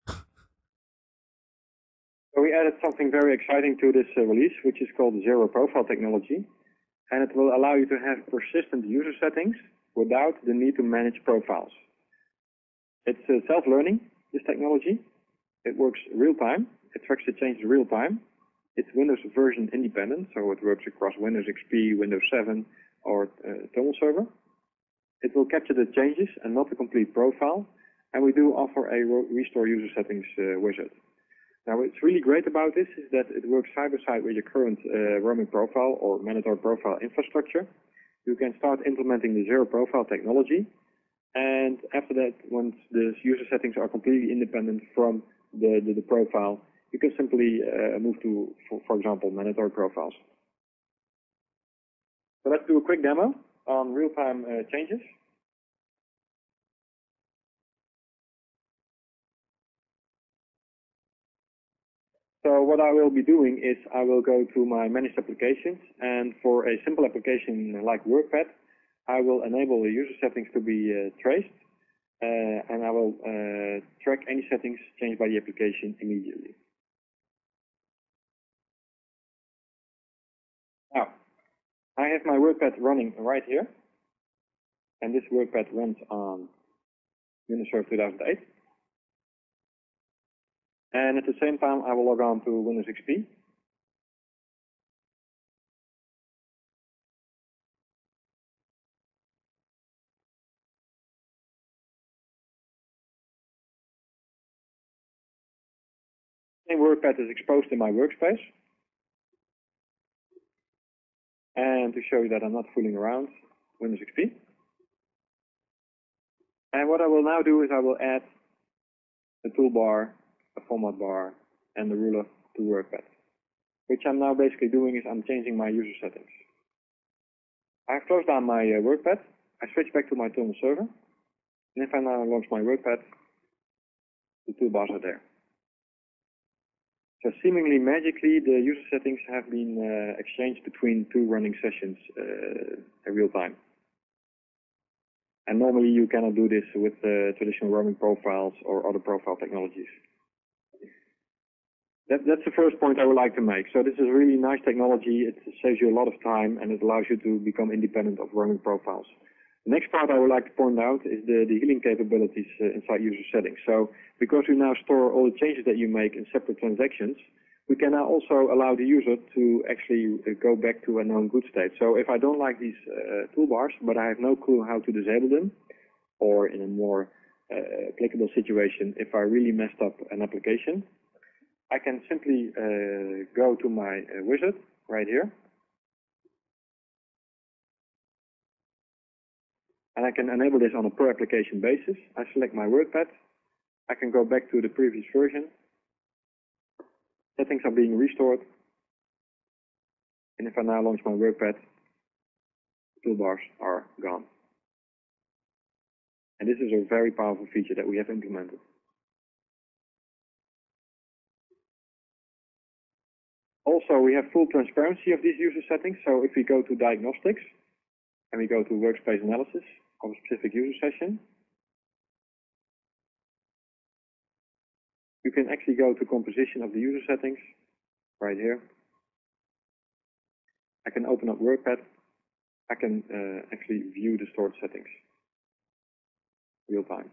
S2: So we added something very exciting to this uh, release, which is called Zero Profile Technology. And it will allow you to have persistent user settings without the need to manage profiles. It's uh, self-learning, this technology. It works real-time. It tracks the changes real-time. It's Windows version independent, so it works across Windows X P, Windows seven, or uh, Terminal Server. It will capture the changes and not the complete profile. And we do offer a restore user settings uh, wizard. Now, what's really great about this is that it works side by side with your current uh, roaming profile or mandatory profile infrastructure. You can start implementing the zero profile technology. And after that, once the user settings are completely independent from the, the, the profile, you can simply uh, move to, for, for example, mandatory profiles. So let's do a quick demo on real-time uh, changes. So what I will be doing is I will go to my managed applications, and for a simple application like WorkPad, I will enable the user settings to be uh, traced, uh, and I will uh, track any settings changed by the application immediately. Now, I have my WorkPad running right here, and this WorkPad runs on Windows Server two thousand eight. And at the same time, I will log on to Windows X P. same WorkPad is exposed in my workspace. And to show you that I'm not fooling around, Windows X P. And what I will now do is I will add a toolbar, a format bar, and the ruler to WorkPad. Which I'm now basically doing is I'm changing my user settings. I've closed down my uh, WorkPad. I switch back to my terminal server. And if I now launch my WorkPad, the toolbars are there. So seemingly magically, the user settings have been uh, exchanged between two running sessions uh, in real time. And normally you cannot do this with uh, traditional roaming profiles or other profile technologies. That, that's the first point I would like to make. So this is a really nice technology. It saves you a lot of time and it allows you to become independent of roaming profiles. The next part I would like to point out is the, the healing capabilities uh, inside user settings. So because we now store all the changes that you make in separate transactions, we can now also allow the user to actually uh, go back to a known good state. So if I don't like these uh, toolbars, but I have no clue how to disable them, or in a more uh, applicable situation, if I really messed up an application, I can simply uh, go to my uh, wizard right here. And I can enable this on a per application basis. I select my WorkPad. I can go back to the previous version. Settings are being restored. And if I now launch my WorkPad, toolbars are gone. And this is a very powerful feature that we have implemented. Also, we have full transparency of these user settings. So if we go to diagnostics and we go to workspace analysis of a specific user session, you can actually go to composition of the user settings right here. I can open up WorkPad. I can uh, actually view the stored settings real time.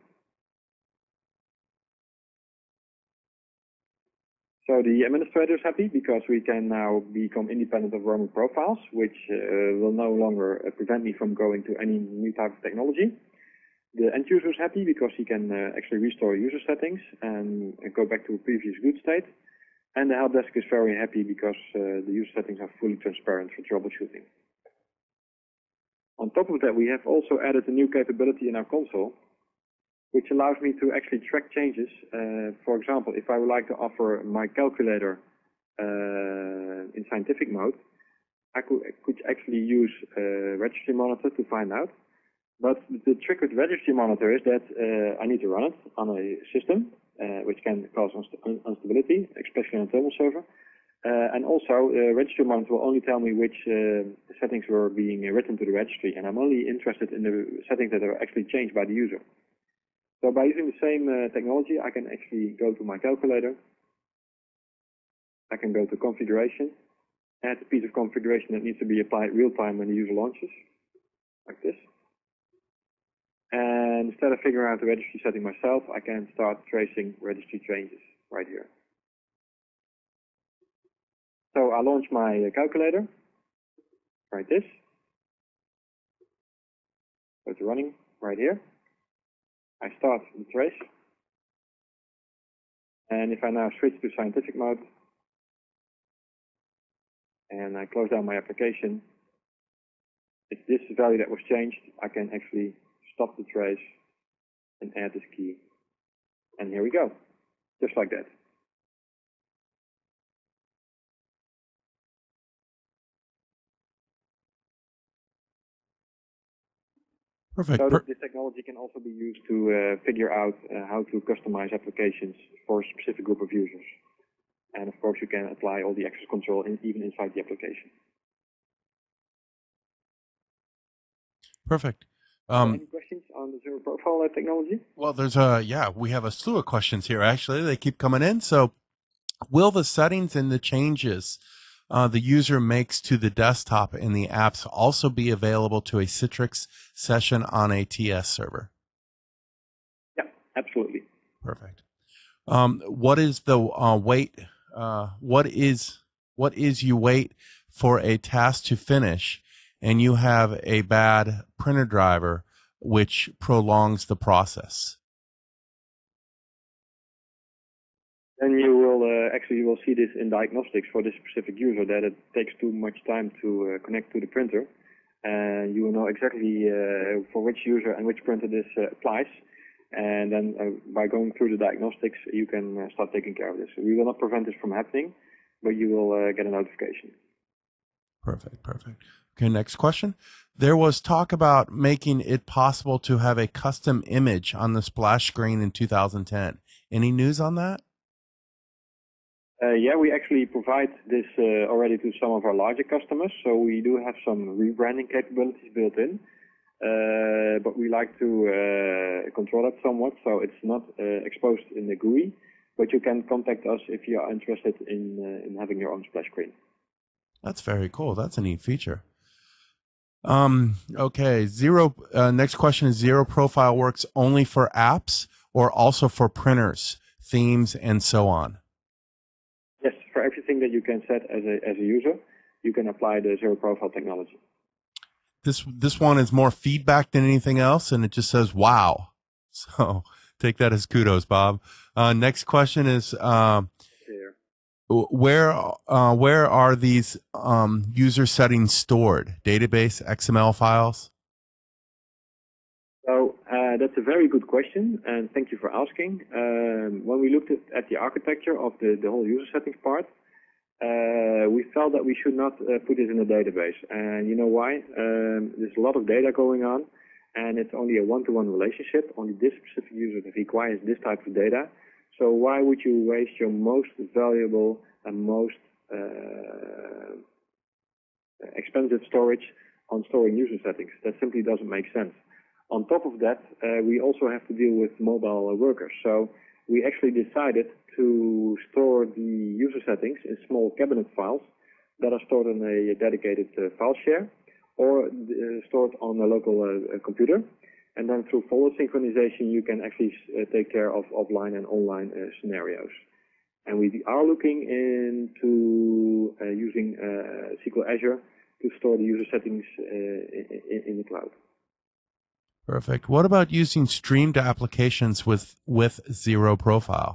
S2: So the administrator is happy because we can now become independent of roaming profiles, which uh, will no longer uh, prevent me from going to any new type of technology. The end user is happy because he can uh, actually restore user settings and go back to a previous good state. And the help desk is very happy because uh, the user settings are fully transparent for troubleshooting. On top of that, we have also added a new capability in our console, which allows me to actually track changes. Uh, for example, if I would like to offer my calculator uh, in scientific mode, I could, I could actually use uh, Registry Monitor to find out. But the trick with Registry Monitor is that uh, I need to run it on a system, uh, which can cause unst instability, especially on a terminal server. Uh, and also, uh, Registry Monitor will only tell me which uh, settings were being written to the registry, and I'm only interested in the settings that are actually changed by the user. So by using the same uh, technology, I can actually go to my calculator. I can go to configuration, add a piece of configuration that needs to be applied real time when the user launches, like this. And instead of figuring out the registry setting myself, I can start tracing registry changes right here. So I launch my calculator, like this. So it's running right here. I start the trace. And if I now switch to scientific mode, and I close down my application, if this value that was changed, I can actually stop the trace and add this key. And here we go, just like that.
S1: Perfect.
S2: So this technology can also be used to uh, figure out uh, how to customize applications for a specific group of users. And of course, you can apply all the access control in, even inside the application.
S1: Perfect.
S2: Um,
S1: Um,
S2: any questions on the zero profile uh, technology?
S1: well, there's a, yeah, we have a slew of questions here, actually. They keep coming in. So will the settings and the changes uh, the user makes to the desktop in the apps also be available to a Citrix session on a T S server?
S2: Yeah, absolutely.
S1: Perfect. Um, what is the uh, wait? Uh, what is what is you wait for a task to finish, and you have a bad printer driver which prolongs the process?
S2: then you will uh, actually you will see this in diagnostics for this specific user that it takes too much time to uh, connect to the printer, and you will know exactly uh, for which user and which printer this uh, applies. And then uh, by going through the diagnostics, you can uh, start taking care of this. So we will not prevent this from happening, but you will uh, get a notification.
S1: Perfect, perfect. Okay, next question. There was talk about making it possible to have a custom image on the splash screen in two thousand ten. Any news on that?
S2: Uh, yeah, we actually provide this uh, already to some of our larger customers. So we do have some rebranding capabilities built in. Uh, but we like to uh, control it somewhat, so it's not uh, exposed in the G U I, but you can contact us if you are interested in, uh, in having your own splash screen.
S1: That's very cool. That's a neat feature. Um, okay, zero. Uh, next question is Zero Profile works only for apps or also for printers, themes, and so on?
S2: Yes, for everything that you can set as a, as a user, you can apply the Zero Profile technology.
S1: This this one is more feedback than anything else, and it just says "wow." So take that as kudos, Bob. Uh, next question is um, where uh, where are these um, user settings stored? Database, X M L files?
S2: So uh, that's a very good question, and thank you for asking. Um, when we looked at, at the architecture of the, the whole user settings part, Uh, we felt that we should not uh, put this in a database. And you know why? Um, there's a lot of data going on, and it's only a one-to-one relationship. Only this specific user requires this type of data. So why would you waste your most valuable and most uh, expensive storage on storing user settings? That simply doesn't make sense. On top of that, uh, we also have to deal with mobile uh, workers. So we actually decided to store the user settings in small cabinet files that are stored on a dedicated uh, file share or uh, stored on a local uh, computer. And then through folder synchronization, you can actually uh, take care of offline and online uh, scenarios. And we are looking into uh, using uh, S Q L Azure to store the user settings uh, in, in the cloud.
S1: Perfect. What about using streamed applications with, with Zero Profile?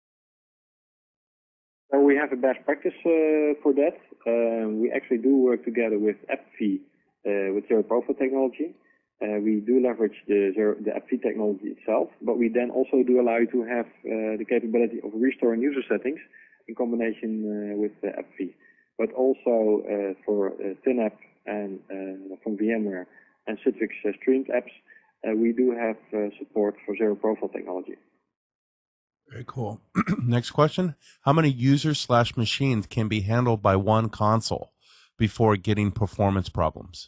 S2: So we have a best practice uh, for that. Um, we actually do work together with AppV, uh, with Zero Profile technology. Uh, we do leverage the, Zero, the AppV technology itself, but we then also do allow you to have uh, the capability of restoring user settings in combination uh, with uh, AppV. But also uh, for uh, TinApp and uh, from VMware and Citrix uh, streamed apps, uh, we do have uh, support for Zero Profile technology.
S1: Very cool. Next question. How many users slash machines can be handled by one console before getting performance problems?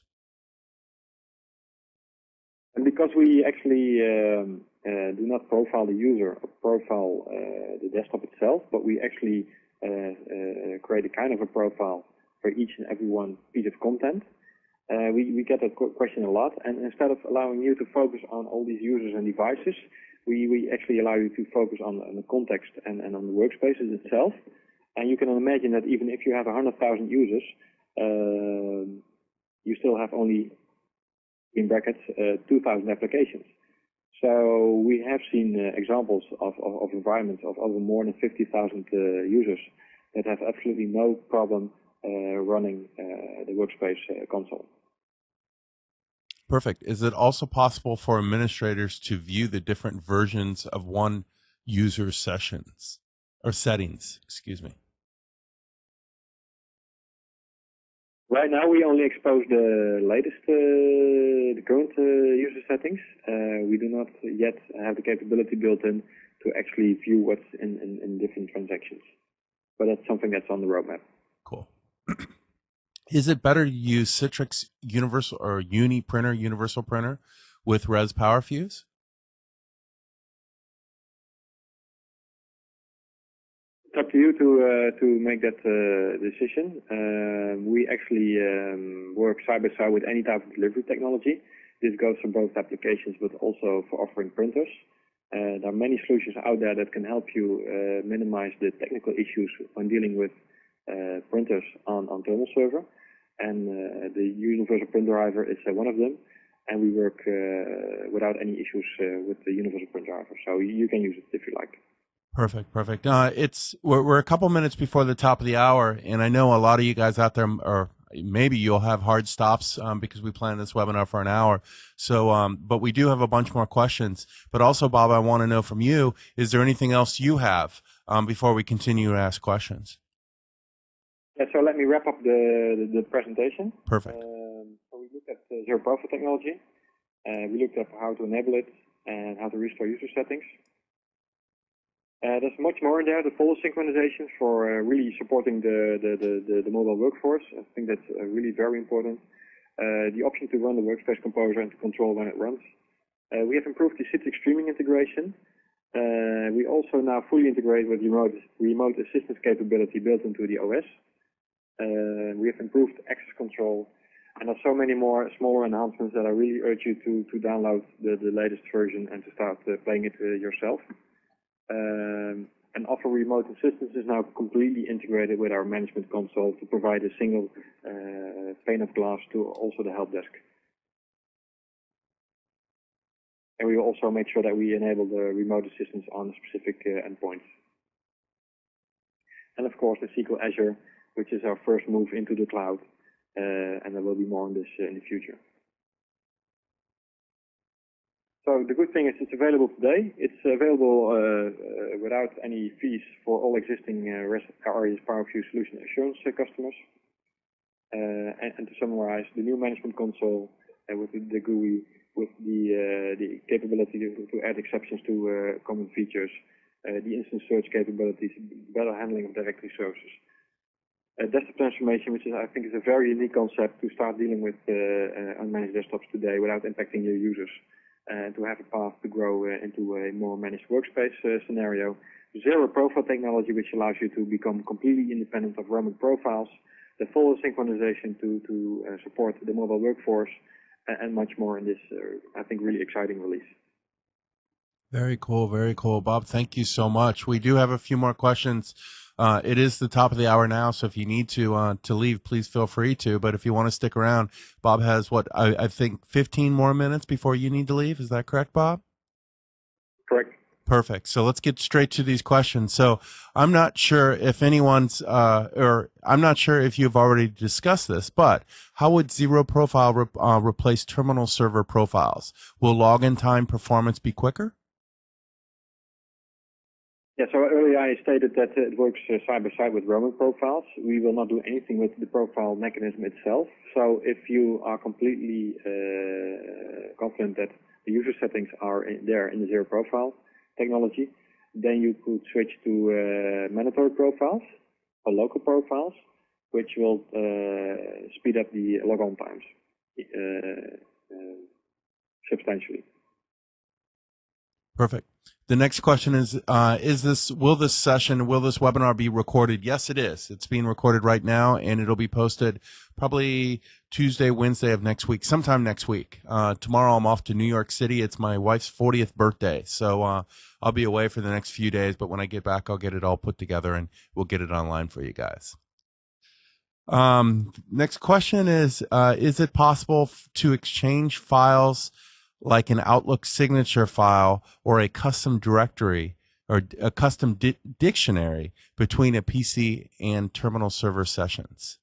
S2: And because we actually um, uh, do not profile the user or profile uh, the desktop itself, but we actually uh, uh, create a kind of a profile for each and every one piece of content, uh, we, we get that question a lot. And instead of allowing you to focus on all these users and devices, We, we actually allow you to focus on, on the context and, and on the workspaces itself. And you can imagine that even if you have one hundred thousand users, uh, you still have only, in brackets, uh, two thousand applications. So we have seen uh, examples of, of, of environments of over more than fifty thousand uh, users that have absolutely no problem uh, running uh, the workspace uh, console.
S1: Perfect. Is it also possible for administrators to view the different versions of one user's sessions or settings? Excuse me.
S2: Right now, we only expose the latest, uh, the current uh, user settings. Uh, we do not yet have the capability built in to actually view what's in, in, in different transactions. But that's something that's on the roadmap.
S1: Cool. Is it better to use Citrix Universal or Uni Printer, Universal Printer with Res PowerFuse?
S2: It's up to you to uh, to make that uh, decision. Uh, we actually um, work side by side with any type of delivery technology. This goes for both applications, but also for offering printers. Uh, there are many solutions out there that can help you uh, minimize the technical issues when dealing with uh, printers on, on thermal server. And uh, the Universal Print Driver is uh, one of them. And we work uh, without any issues uh, with the Universal Print Driver. So you can use it if you like.
S1: Perfect, perfect. Uh, it's we're, we're a couple minutes before the top of the hour, and I know a lot of you guys out there, or maybe you'll have hard stops um, because we planned this webinar for an hour. So, um, but we do have a bunch more questions. But also, Bob, I want to know from you: is there anything else you have um, before we continue to ask questions?
S2: Yeah. So let me wrap up the the, the presentation.
S1: Perfect.
S2: Um, so we looked at uh, zero profile technology. Uh, we looked at how to enable it and how to restore user settings. Uh, there's much more in there, the follow synchronization for uh, really supporting the, the, the, the mobile workforce. I think that's uh, really very important. Uh, the option to run the workspace composer and to control when it runs. Uh, we have improved the Citrix streaming integration. Uh, we also now fully integrate with remote, remote assistance capability built into the O S. Uh, we have improved access control. And there's so many more smaller enhancements that I really urge you to, to download the, the latest version and to start uh, playing it uh, yourself. Um, and Offer Remote Assistance is now completely integrated with our management console to provide a single uh, pane of glass to also the help desk. And we will also make sure that we enable the remote assistance on specific uh, endpoints. And of course, the S Q L Azure, which is our first move into the cloud, uh, and there will be more on this uh, in the future. So the good thing is it's available today. It's available uh, uh, without any fees for all existing uh, ARIAS PowerView Solution Assurance uh, customers. Uh, and, and to summarize, the new management console uh, with the, the G U I, with the, uh, the capability to, to add exceptions to uh, common features, uh, the instant search capabilities, better handling of directory sources. Uh, desktop transformation, which is, I think is a very unique concept to start dealing with uh, uh, unmanaged desktops today without impacting your users. And to have a path to grow uh, into a more managed workspace uh, scenario. Zero profile technology, which allows you to become completely independent of roaming profiles. The full synchronization to, to uh, support the mobile workforce, uh, and much more in this, uh, I think, really exciting release.
S1: Very cool, very cool. Bob, thank you so much. We do have a few more questions. Uh, it is the top of the hour now, so if you need to uh, to leave, please feel free to. But if you want to stick around, Bob has, what, I, I think fifteen more minutes before you need to leave. Is that correct, Bob?
S2: Correct.
S1: Perfect. So let's get straight to these questions. So I'm not sure if anyone's, uh, or I'm not sure if you've already discussed this, but how would Zero Profile re uh, replace terminal server profiles? Will login time performance be quicker?
S2: Yeah, so earlier I stated that it works uh, side by side with roaming profiles. We will not do anything with the profile mechanism itself. So if you are completely uh, confident that the user settings are in there in the zero profile technology, then you could switch to uh, mandatory profiles or local profiles, which will uh, speed up the logon times uh, uh, substantially.
S1: Perfect. The next question is, uh, is this, will this session, will this webinar be recorded? Yes, it is. It's being recorded right now, and it'll be posted probably Tuesday, Wednesday of next week, sometime next week. Uh, tomorrow I'm off to New York City. It's my wife's fortieth birthday. So uh, I'll be away for the next few days, but when I get back, I'll get it all put together, and we'll get it online for you guys. Um, next question is, uh, is it possible to exchange files like an Outlook signature file or a custom directory or a custom di dictionary between a P C and terminal server sessions?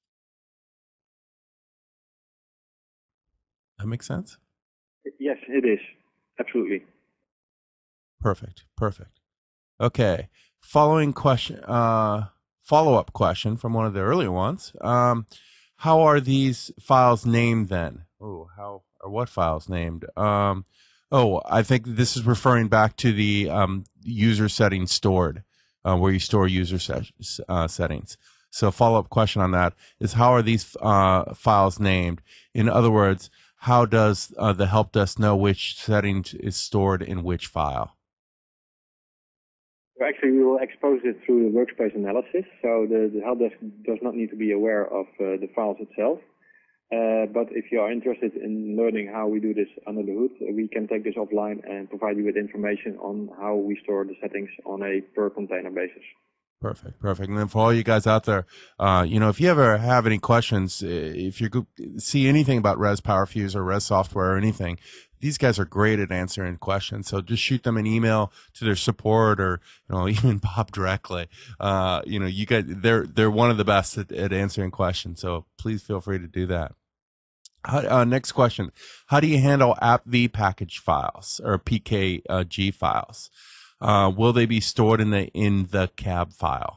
S1: That makes sense?
S2: Yes, it is. Absolutely.
S1: Perfect. Perfect. Okay. Following question, uh, follow-up question from one of the earlier ones. Um, how are these files named then? Oh, how or what files named? Um, oh, I think this is referring back to the um, user settings stored, uh, where you store user set, uh, settings. So follow-up question on that is, how are these uh, files named? In other words, how does uh, the help desk know which setting is stored in which file?
S2: Actually, we will expose it through the workspace analysis. So the, the help desk does not need to be aware of uh, the files itself. Uh, but if you are interested in learning how we do this under the hood, we can take this offline and provide you with information on how we store the settings on a per container basis.
S1: Perfect, perfect. And then for all you guys out there, uh, you know, if you ever have any questions, if you see anything about Res PowerFuse or Res software or anything, these guys are great at answering questions. So just shoot them an email to their support, or you know, even Bob directly. Uh, you know, you guys, they're they're one of the best at, at answering questions. So please feel free to do that. How, uh, next question: how do you handle app-v package files or P K G files? Uh, will they be stored in the in the cab file?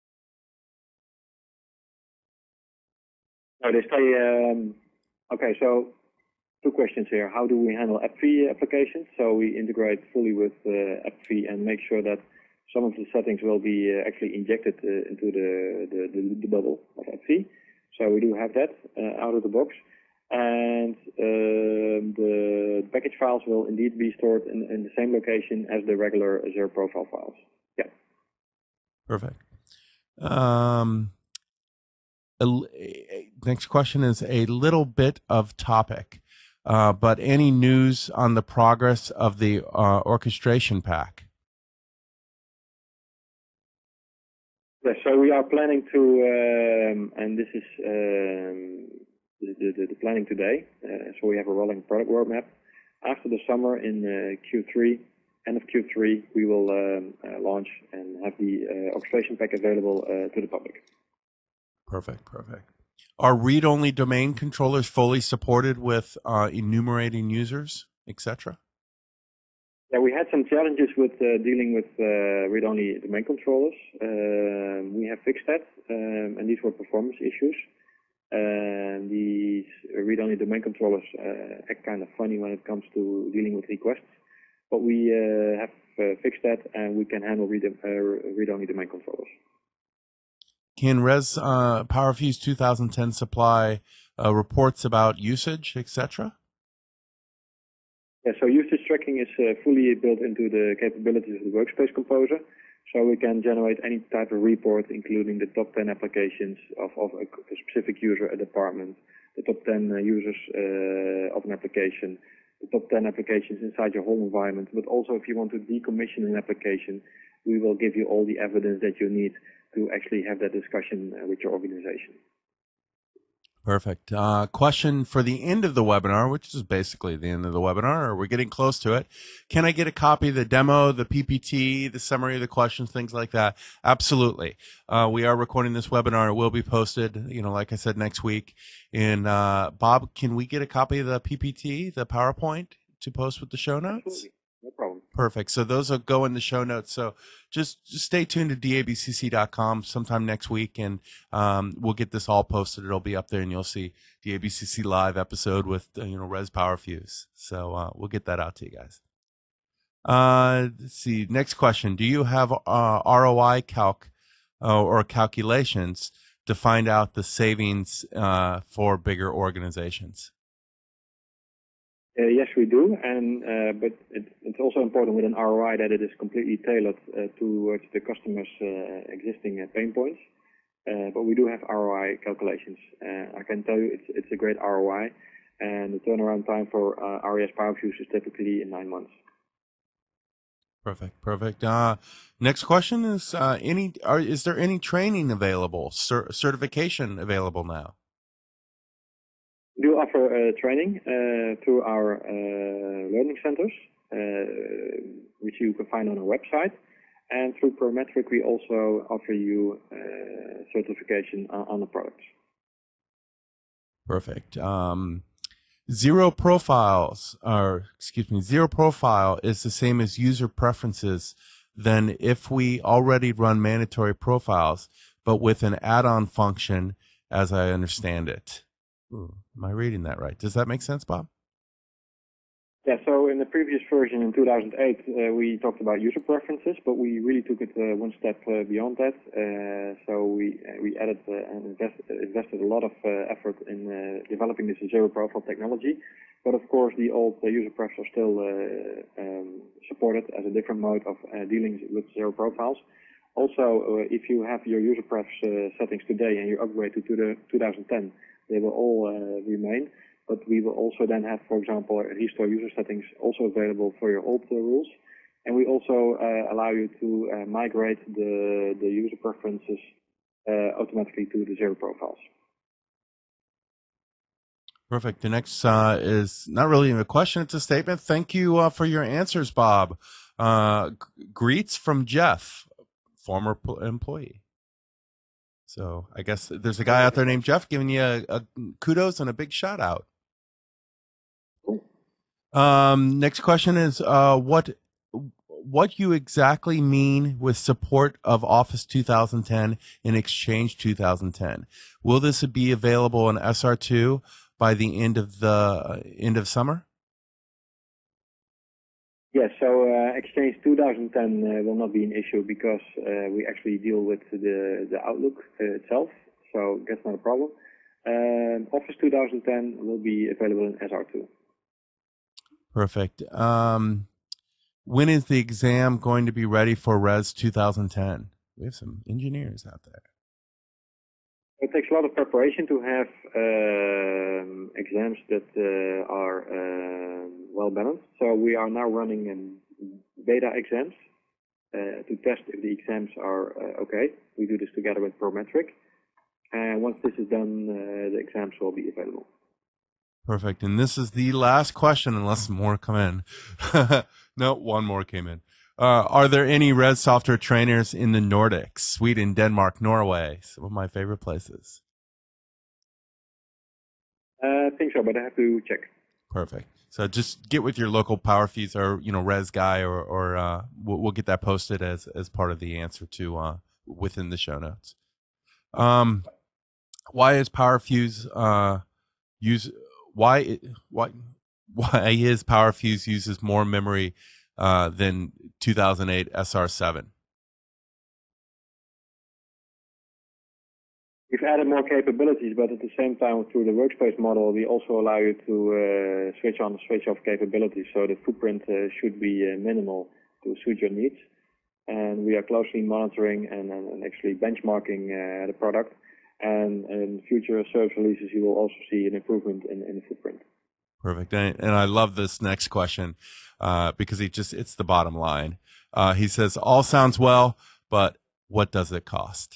S2: No, they stay. Um, okay, so two questions here. How do we handle app-v applications? So we integrate fully with uh, app-v and make sure that some of the settings will be uh, actually injected uh, into the, the, the, the bubble of app-v. So we do have that uh, out of the box. And um, the package files will indeed be stored in, in the same location as the regular Zero Profile files. Yeah.
S1: Perfect. Um, a, next question is a little bit of topic, uh, but any news on the progress of the uh, orchestration pack?
S2: Yes, so we are planning to, um, and this is um, the, the, the planning today. Uh, so we have a rolling product roadmap. After the summer in uh, Q three, end of Q three, we will um, uh, launch and have the uh, orchestration pack available uh, to the public.
S1: Perfect, perfect. Are read-only domain controllers fully supported with uh, enumerating users, et cetera?
S2: Yeah, we had some challenges with uh, dealing with uh, read-only domain controllers. Um, we have fixed that, um, and these were performance issues. And these read-only domain controllers uh, act kind of funny when it comes to dealing with requests. But we uh, have uh, fixed that, and we can handle read, uh, read-only domain controllers.
S1: Can Res uh, PowerFuse two thousand ten supply uh, reports about usage, et cetera?
S2: Yeah, so usage tracking is uh, fully built into the capabilities of the Workspace Composer. So we can generate any type of report, including the top ten applications of, of a, a specific user, a department, the top ten uh, users uh, of an application, the top ten applications inside your whole environment. But also if you want to decommission an application, we will give you all the evidence that you need to actually have that discussion uh, with your organization.
S1: Perfect. Uh, question for the end of the webinar, which is basically the end of the webinar, or we're getting close to it. Can I get a copy of the demo, the P P T, the summary of the questions, things like that? Absolutely. Uh, we are recording this webinar. It will be posted, you know, like I said, next week. And uh, Bob, can we get a copy of the P P T, the PowerPoint, to post with the show notes?
S2: Absolutely. No problem.
S1: Perfect. So those will go in the show notes. So just, just stay tuned to D A B C C dot com sometime next week, and um, we'll get this all posted. It'll be up there, and you'll see D A B C C live episode with uh, you know Res PowerFuse. So uh, we'll get that out to you guys. Uh, let's see. Next question: do you have uh, R O I calc uh, or calculations to find out the savings uh, for bigger organizations?
S2: Uh, yes, we do, and uh, but it, it's also important with an R O I that it is completely tailored uh, towards the customer's uh, existing uh, pain points. Uh, but we do have R O I calculations. Uh, I can tell you it's it's a great R O I, and the turnaround time for uh, R E S PowerFuse is typically in nine months.
S1: Perfect, perfect. Uh, next question is: uh, any are, is there any training available, cer certification available now?
S2: We do offer uh, training uh, through our uh, learning centers, uh, which you can find on our website. And through Prometric, we also offer you uh, certification on, on the products.
S1: Perfect. Um, zero profiles, or excuse me, zero profile is the same as user preferences. Then if we already run mandatory profiles, but with an add-on function, as I understand it. Ooh, am I reading that right? Does that make sense, Bob?
S2: Yeah, so in the previous version in two thousand eight, uh, we talked about user preferences, but we really took it uh, one step uh, beyond that. Uh, so we uh, we added uh, and invest, invested a lot of uh, effort in uh, developing this zero profile technology. But of course, the old uh, user prefs are still uh, um, supported as a different mode of uh, dealing with zero profiles. Also, uh, if you have your user prefs uh, settings today and you upgrade to, to the two thousand ten, they will all uh, remain. But we will also then have, for example, restore user settings also available for your old uh, rules. And we also uh, allow you to uh, migrate the, the user preferences uh, automatically to the zero profiles.
S1: Perfect. The next uh, is not really a question; it's a statement. Thank you uh, for your answers, Bob. Uh, g- greets from Jeff, former p- employee. So I guess there's a guy out there named Jeff giving you a, a kudos and a big shout out. Um, next question is uh, what what you exactly mean with support of Office two thousand ten in Exchange two thousand ten. Will this be available in S R two by the end of the uh, end of summer?
S2: Yes, so uh, Exchange two thousand ten uh, will not be an issue because uh, we actually deal with the, the Outlook uh, itself, so that's not a problem. Um, Office two thousand ten will be available in S R two.
S1: Perfect. Um, when is the exam going to be ready for Res two thousand ten? We have some engineers out there.
S2: It takes a lot of preparation to have um, exams that uh, are uh, well balanced. So we are now running in beta exams uh, to test if the exams are uh, okay. We do this together with Prometric. And once this is done, uh, the exams will be available.
S1: Perfect. And this is the last question, unless more come in. No, one more came in. Uh, are there any Res software trainers in the Nordics, Sweden, Denmark, Norway? Some of my favorite places.
S2: Uh, I think so, but I have to check.
S1: Perfect. So just get with your local PowerFuse or, you know, Res guy, or, or uh, we'll, we'll get that posted as, as part of the answer to uh, within the show notes. Um, why is PowerFuse uh, use why why why is PowerFuse uses more memory uh, than two thousand eight S R seven?
S2: We've added more capabilities, but at the same time, through the workspace model, we also allow you to uh, switch on, switch off capabilities. So the footprint uh, should be uh, minimal to suit your needs. And we are closely monitoring and, and, and actually benchmarking uh, the product. And in future service releases, you will also see an improvement in, in the footprint.
S1: Perfect. And, and I love this next question uh, because he just, it's the bottom line. Uh, he says, all sounds well, but what does it cost?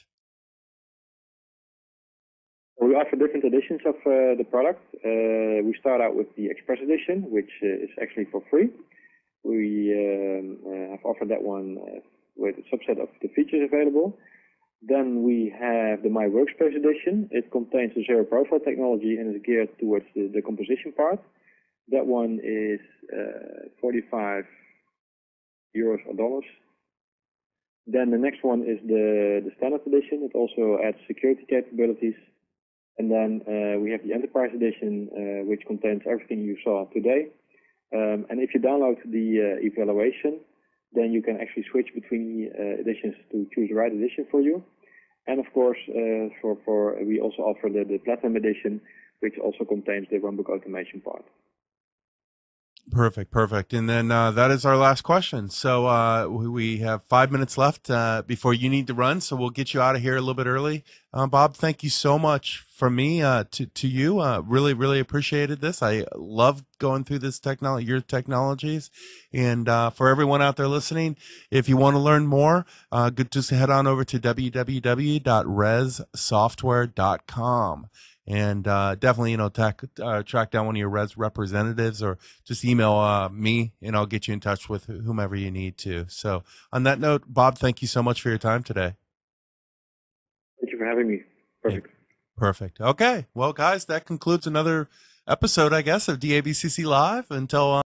S2: We offer different editions of uh, the product. Uh, we start out with the Express Edition, which uh, is actually for free. We um, uh, have offered that one uh, with a subset of the features available. Then we have the My Workspace Edition. It contains the Zero Profile technology and is geared towards the, the composition part. That one is uh, forty-five euros or dollars. Then the next one is the, the Standard Edition. It also adds security capabilities. And then uh, we have the Enterprise Edition, uh, which contains everything you saw today. Um, and if you download the uh, evaluation, then you can actually switch between uh, editions to choose the right edition for you. And of course, uh, for, for we also offer the, the Platinum Edition, which also contains the runbook automation part.
S1: Perfect, perfect. And then uh, that is our last question. So uh, we have five minutes left uh, before you need to run. So we'll get you out of here a little bit early. Uh, Bob, thank you so much from me uh, to to you. Uh, really, really appreciated this. I love going through this technology, your technologies. And uh, for everyone out there listening, if you want to learn more, uh, good, just head on over to w w w dot res software dot com. And uh, definitely, you know, tack, uh, track down one of your Res representatives, or just email uh, me, and I'll get you in touch with whomever you need to. So on that note, Bob, thank you so much for your time today.
S2: Thank you for having me. Perfect.
S1: Yeah. Perfect. Okay. Well, guys, that concludes another episode, I guess, of D A B C C Live. Until uh